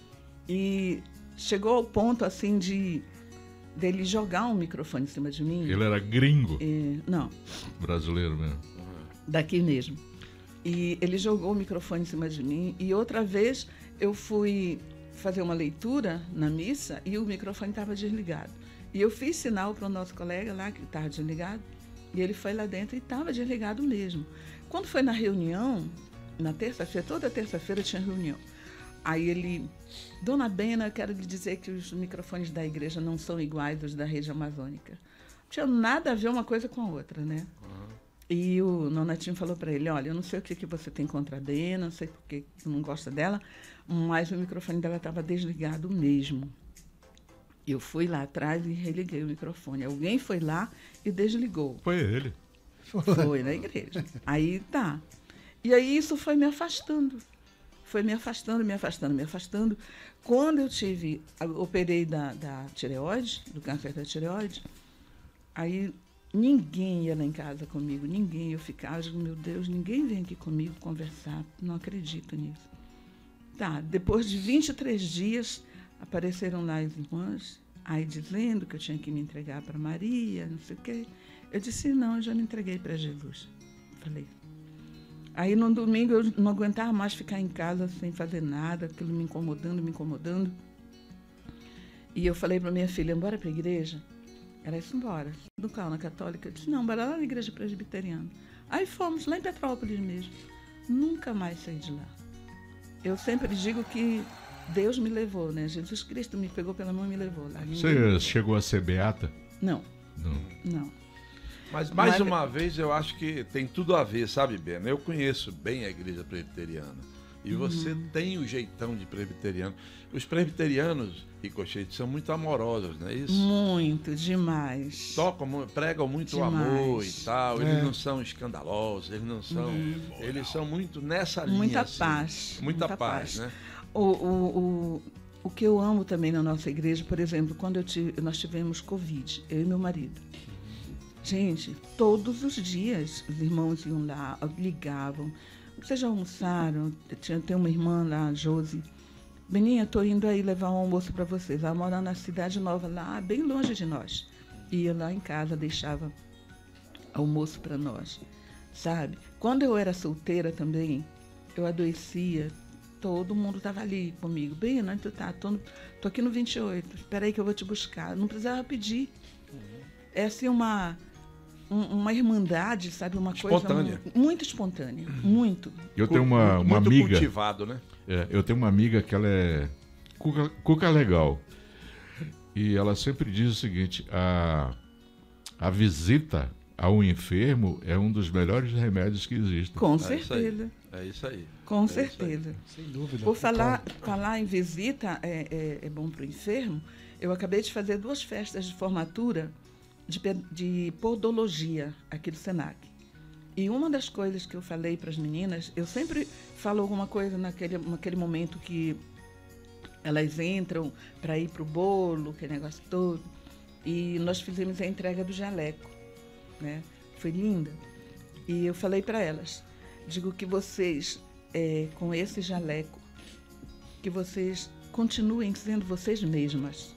E chegou ao ponto, assim, dele jogar um microfone em cima de mim. Ele era gringo, Não, brasileiro mesmo. daqui mesmo. E ele jogou o microfone em cima de mim. E outra vez eu fui fazer uma leitura na missa e o microfone estava desligado. E eu fiz sinal para o nosso colega lá que estava desligado. E ele foi lá dentro e estava desligado mesmo. Quando foi na reunião, na terça-feira, toda terça-feira tinha reunião. Aí ele, Dona Bena, eu quero lhe dizer que os microfones da igreja não são iguais aos da região amazônica. Não tinha nada a ver uma coisa com a outra, né? E o Nonatinho falou para ele, olha, eu não sei o que você tem contra a Bena, não sei porque tu não gosta dela, mas o microfone dela estava desligado mesmo. Eu fui lá atrás e religuei o microfone. Alguém foi lá e desligou. Foi ele. Foi na igreja. Aí tá. E aí isso foi me afastando. foi me afastando. Quando eu operei da tireoide, do câncer da tireoide, aí ninguém ia lá em casa comigo, ninguém. Eu ficava, eu digo, meu Deus, ninguém vem aqui comigo conversar, não acredito nisso. Tá, depois de 23 dias, apareceram lá as irmãs, aí dizendo que eu tinha que me entregar para Maria, não sei o quê. Eu disse, não, eu já me entreguei para Jesus. Falei. Aí, no domingo, eu não aguentava mais ficar em casa sem fazer nada, aquilo me incomodando. E eu falei para minha filha, bora para a igreja? Ela disse, embora. Do qual? Na católica? Eu disse, não, bora lá na igreja presbiteriana. Aí fomos, lá em Petrópolis mesmo. Nunca mais saí de lá. Eu sempre digo que Deus me levou, né? Jesus Cristo me pegou pela mão e me levou lá. Você chegou a ser beata? Não. Não. Mas, mais uma vez, eu acho que tem tudo a ver, sabe, Bena? Eu conheço bem a igreja presbiteriana. E você tem o jeitão de presbiteriano. Os presbiterianos, Ricochete, são muito amorosos, não é isso? Muito, demais. Pregam muito o amor e tal. Eles não são escandalosos, eles não são... Eles são muito nessa linha. Muita assim. paz. Muita paz, né? O que eu amo também na nossa igreja, por exemplo, quando nós tivemos Covid, eu e meu marido. Gente, todos os dias os irmãos iam lá, ligavam. Vocês já almoçaram? Tem uma irmã lá, a Josi. Beninha, estou indo aí levar um almoço para vocês. Ela mora na Cidade Nova, lá bem longe de nós. Ia lá em casa, deixava almoço para nós, sabe? Quando eu era solteira também, eu adoecia, todo mundo estava ali comigo. Bena, onde tu tá? Tô aqui no 28, espera aí que eu vou te buscar. Não precisava pedir. É assim uma irmandade, sabe? Uma espontânea. Coisa muito espontânea, muito. Eu tenho uma muito amiga... cultivado, né? Eu tenho uma amiga que ela é cuca legal. E ela sempre diz o seguinte, a visita ao enfermo é um dos melhores remédios que existem. Com certeza. É isso aí. Com certeza. Sem dúvida. Por falar em visita, é bom para o enfermo, eu acabei de fazer 2 festas de formatura de podologia aqui do Senac. E uma das coisas que eu falei para as meninas, eu sempre falo alguma coisa naquele momento que elas entram para ir para o bolo, aquele negócio todo. E nós fizemos a entrega do jaleco, né? Foi linda. E eu falei para elas, digo que vocês, com esse jaleco, que vocês continuem sendo vocês mesmas.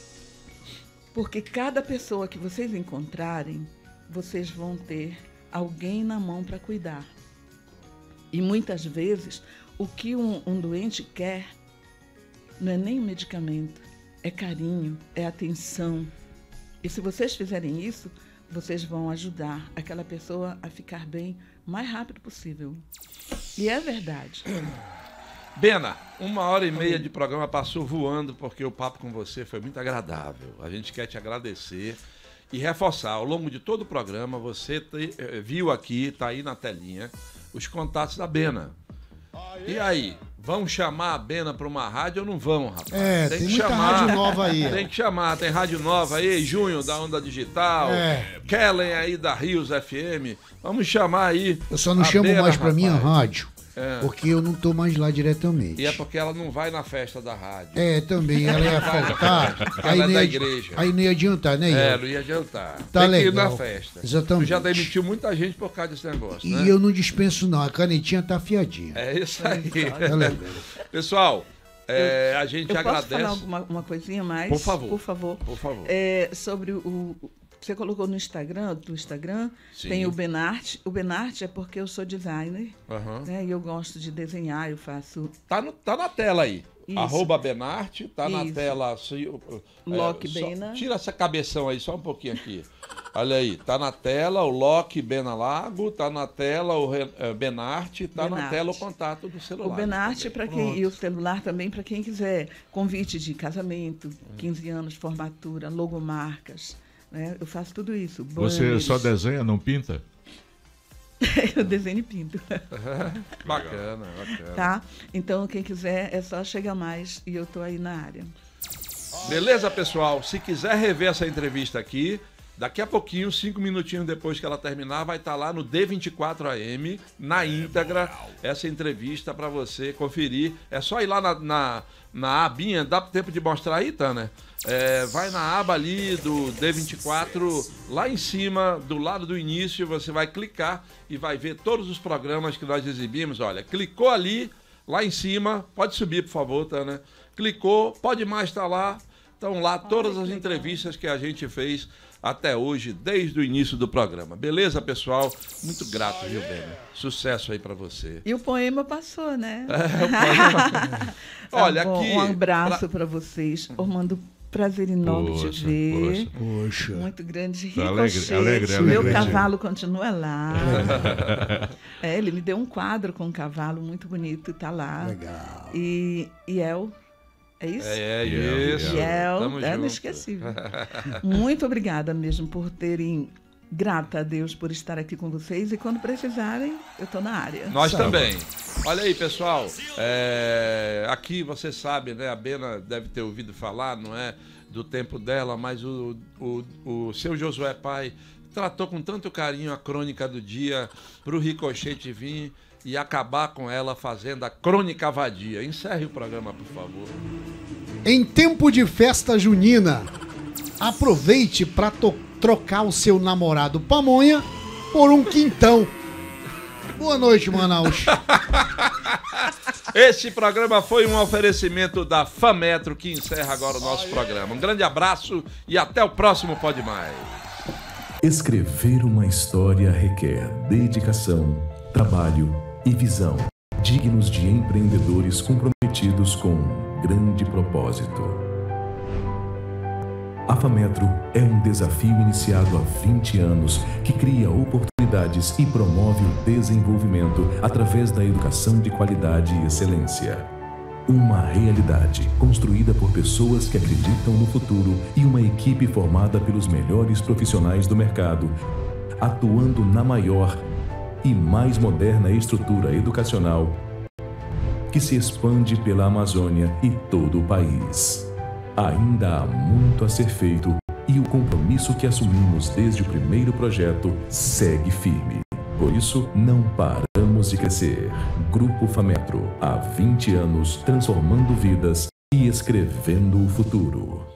Porque cada pessoa que vocês encontrarem, vocês vão ter alguém na mão para cuidar. E muitas vezes, o que um doente quer não é nem medicamento, é carinho, é atenção. E se vocês fizerem isso, vocês vão ajudar aquela pessoa a ficar bem o mais rápido possível. E é verdade. Bena, 1h30 de programa passou voando porque o papo com você foi muito agradável. A gente quer te agradecer e reforçar, ao longo de todo o programa, você viu aqui, está aí na telinha, os contatos da Bena. E aí, vão chamar a Bena para uma rádio ou não vão, rapaz? Tem que muita chamar, rádio nova aí. Tem que chamar, tem rádio nova aí, Junho da Onda Digital, Kellen aí da Rios FM. Vamos chamar aí. Eu só não chamo Bena, mais para rapaz. minha rádio. Porque eu não tô mais lá diretamente. E é porque ela não vai na festa da rádio. Também, ela ia faltar. Ela é da igreja. Aí não ia adiantar, né? Não ia adiantar. Tá tem legal. que ir na festa. Exatamente. Tu já demitiu muita gente por causa desse negócio, né? E eu não dispenso não, a canetinha tá afiadinha. É isso aí. Tá legal. Pessoal, a gente agradece. Posso falar uma coisinha mais? Por favor. Por favor. Por favor. Sobre você colocou no Instagram, Sim. Tem o Benarte. O Benarte é porque eu sou designer, Uhum. né? E eu gosto de desenhar, eu faço... Tá na tela aí. Isso. @Benarte, tá na Isso. tela. Lock Bena. Tira essa cabeção aí, só um pouquinho aqui. Olha aí, tá na tela o Lock Bena Lago, tá na tela o Benarte, tá na tela o contato do celular. O Benarte para quem e o celular também para quem quiser convite de casamento, 15 anos, formatura, logomarcas, né? Eu faço tudo isso. Você só desenha, não pinta? Eu desenho e pinto. Bacana. Tá? Então, quem quiser, é só chegar mais e eu tô aí na área. Beleza, pessoal? Se quiser rever essa entrevista aqui, Daqui a pouquinho, 5 minutinhos depois que ela terminar, vai estar lá no D24 AM, na íntegra, essa entrevista para você conferir. É só ir lá na abinha, dá tempo de mostrar aí, Tânia? Vai na aba ali do D24, lá em cima, do lado do início, você vai clicar e vai ver todos os programas que nós exibimos. Olha, clicou ali, lá em cima, pode subir, por favor, Tânia. Clicou, pode mais estar lá. Estão lá todas as entrevistas que a gente fez até hoje, desde o início do programa. Beleza, pessoal? Muito grato, viu, Bênia? Sucesso aí pra você. E o poema passou, né? O poema... Olha, bom, aqui... Um abraço pra vocês. Ormando, prazer enorme te ver. Poxa. Muito grande. Tá Ricochete. alegre, Meu cavalo continua lá. Ele me deu um quadro com um cavalo muito bonito e tá lá. Legal. E El... É isso? É isso. Tamo junto. Inesquecível. Muito obrigada mesmo por terem... Grata a Deus por estar aqui com vocês. E quando precisarem, eu estou na área. Nós também. Olha aí, pessoal. Aqui você sabe, né? A Bena deve ter ouvido falar, não é? Do tempo dela, mas o seu Josué Pai tratou com tanto carinho a crônica do dia para o Ricochete vir e acabar com ela fazendo a crônica vadia. Encerre o programa, por favor. Em tempo de festa junina, aproveite para trocar o seu namorado pamonha por um quintão. Boa noite, Manaus. Esse programa foi um oferecimento da Fametro, que encerra agora o nosso programa. Um grande abraço e até o próximo Pode Mais. Escrever uma história requer dedicação, trabalho e visão, dignos de empreendedores comprometidos com um grande propósito. A Fametro é um desafio iniciado há 20 anos que cria oportunidades e promove o desenvolvimento através da educação de qualidade e excelência. Uma realidade construída por pessoas que acreditam no futuro e uma equipe formada pelos melhores profissionais do mercado, atuando na maior e mais moderna estrutura educacional que se expande pela Amazônia e todo o país. Ainda há muito a ser feito e o compromisso que assumimos desde o primeiro projeto segue firme. Por isso, não paramos de crescer. Grupo Fametro, há 20 anos, transformando vidas e escrevendo o futuro.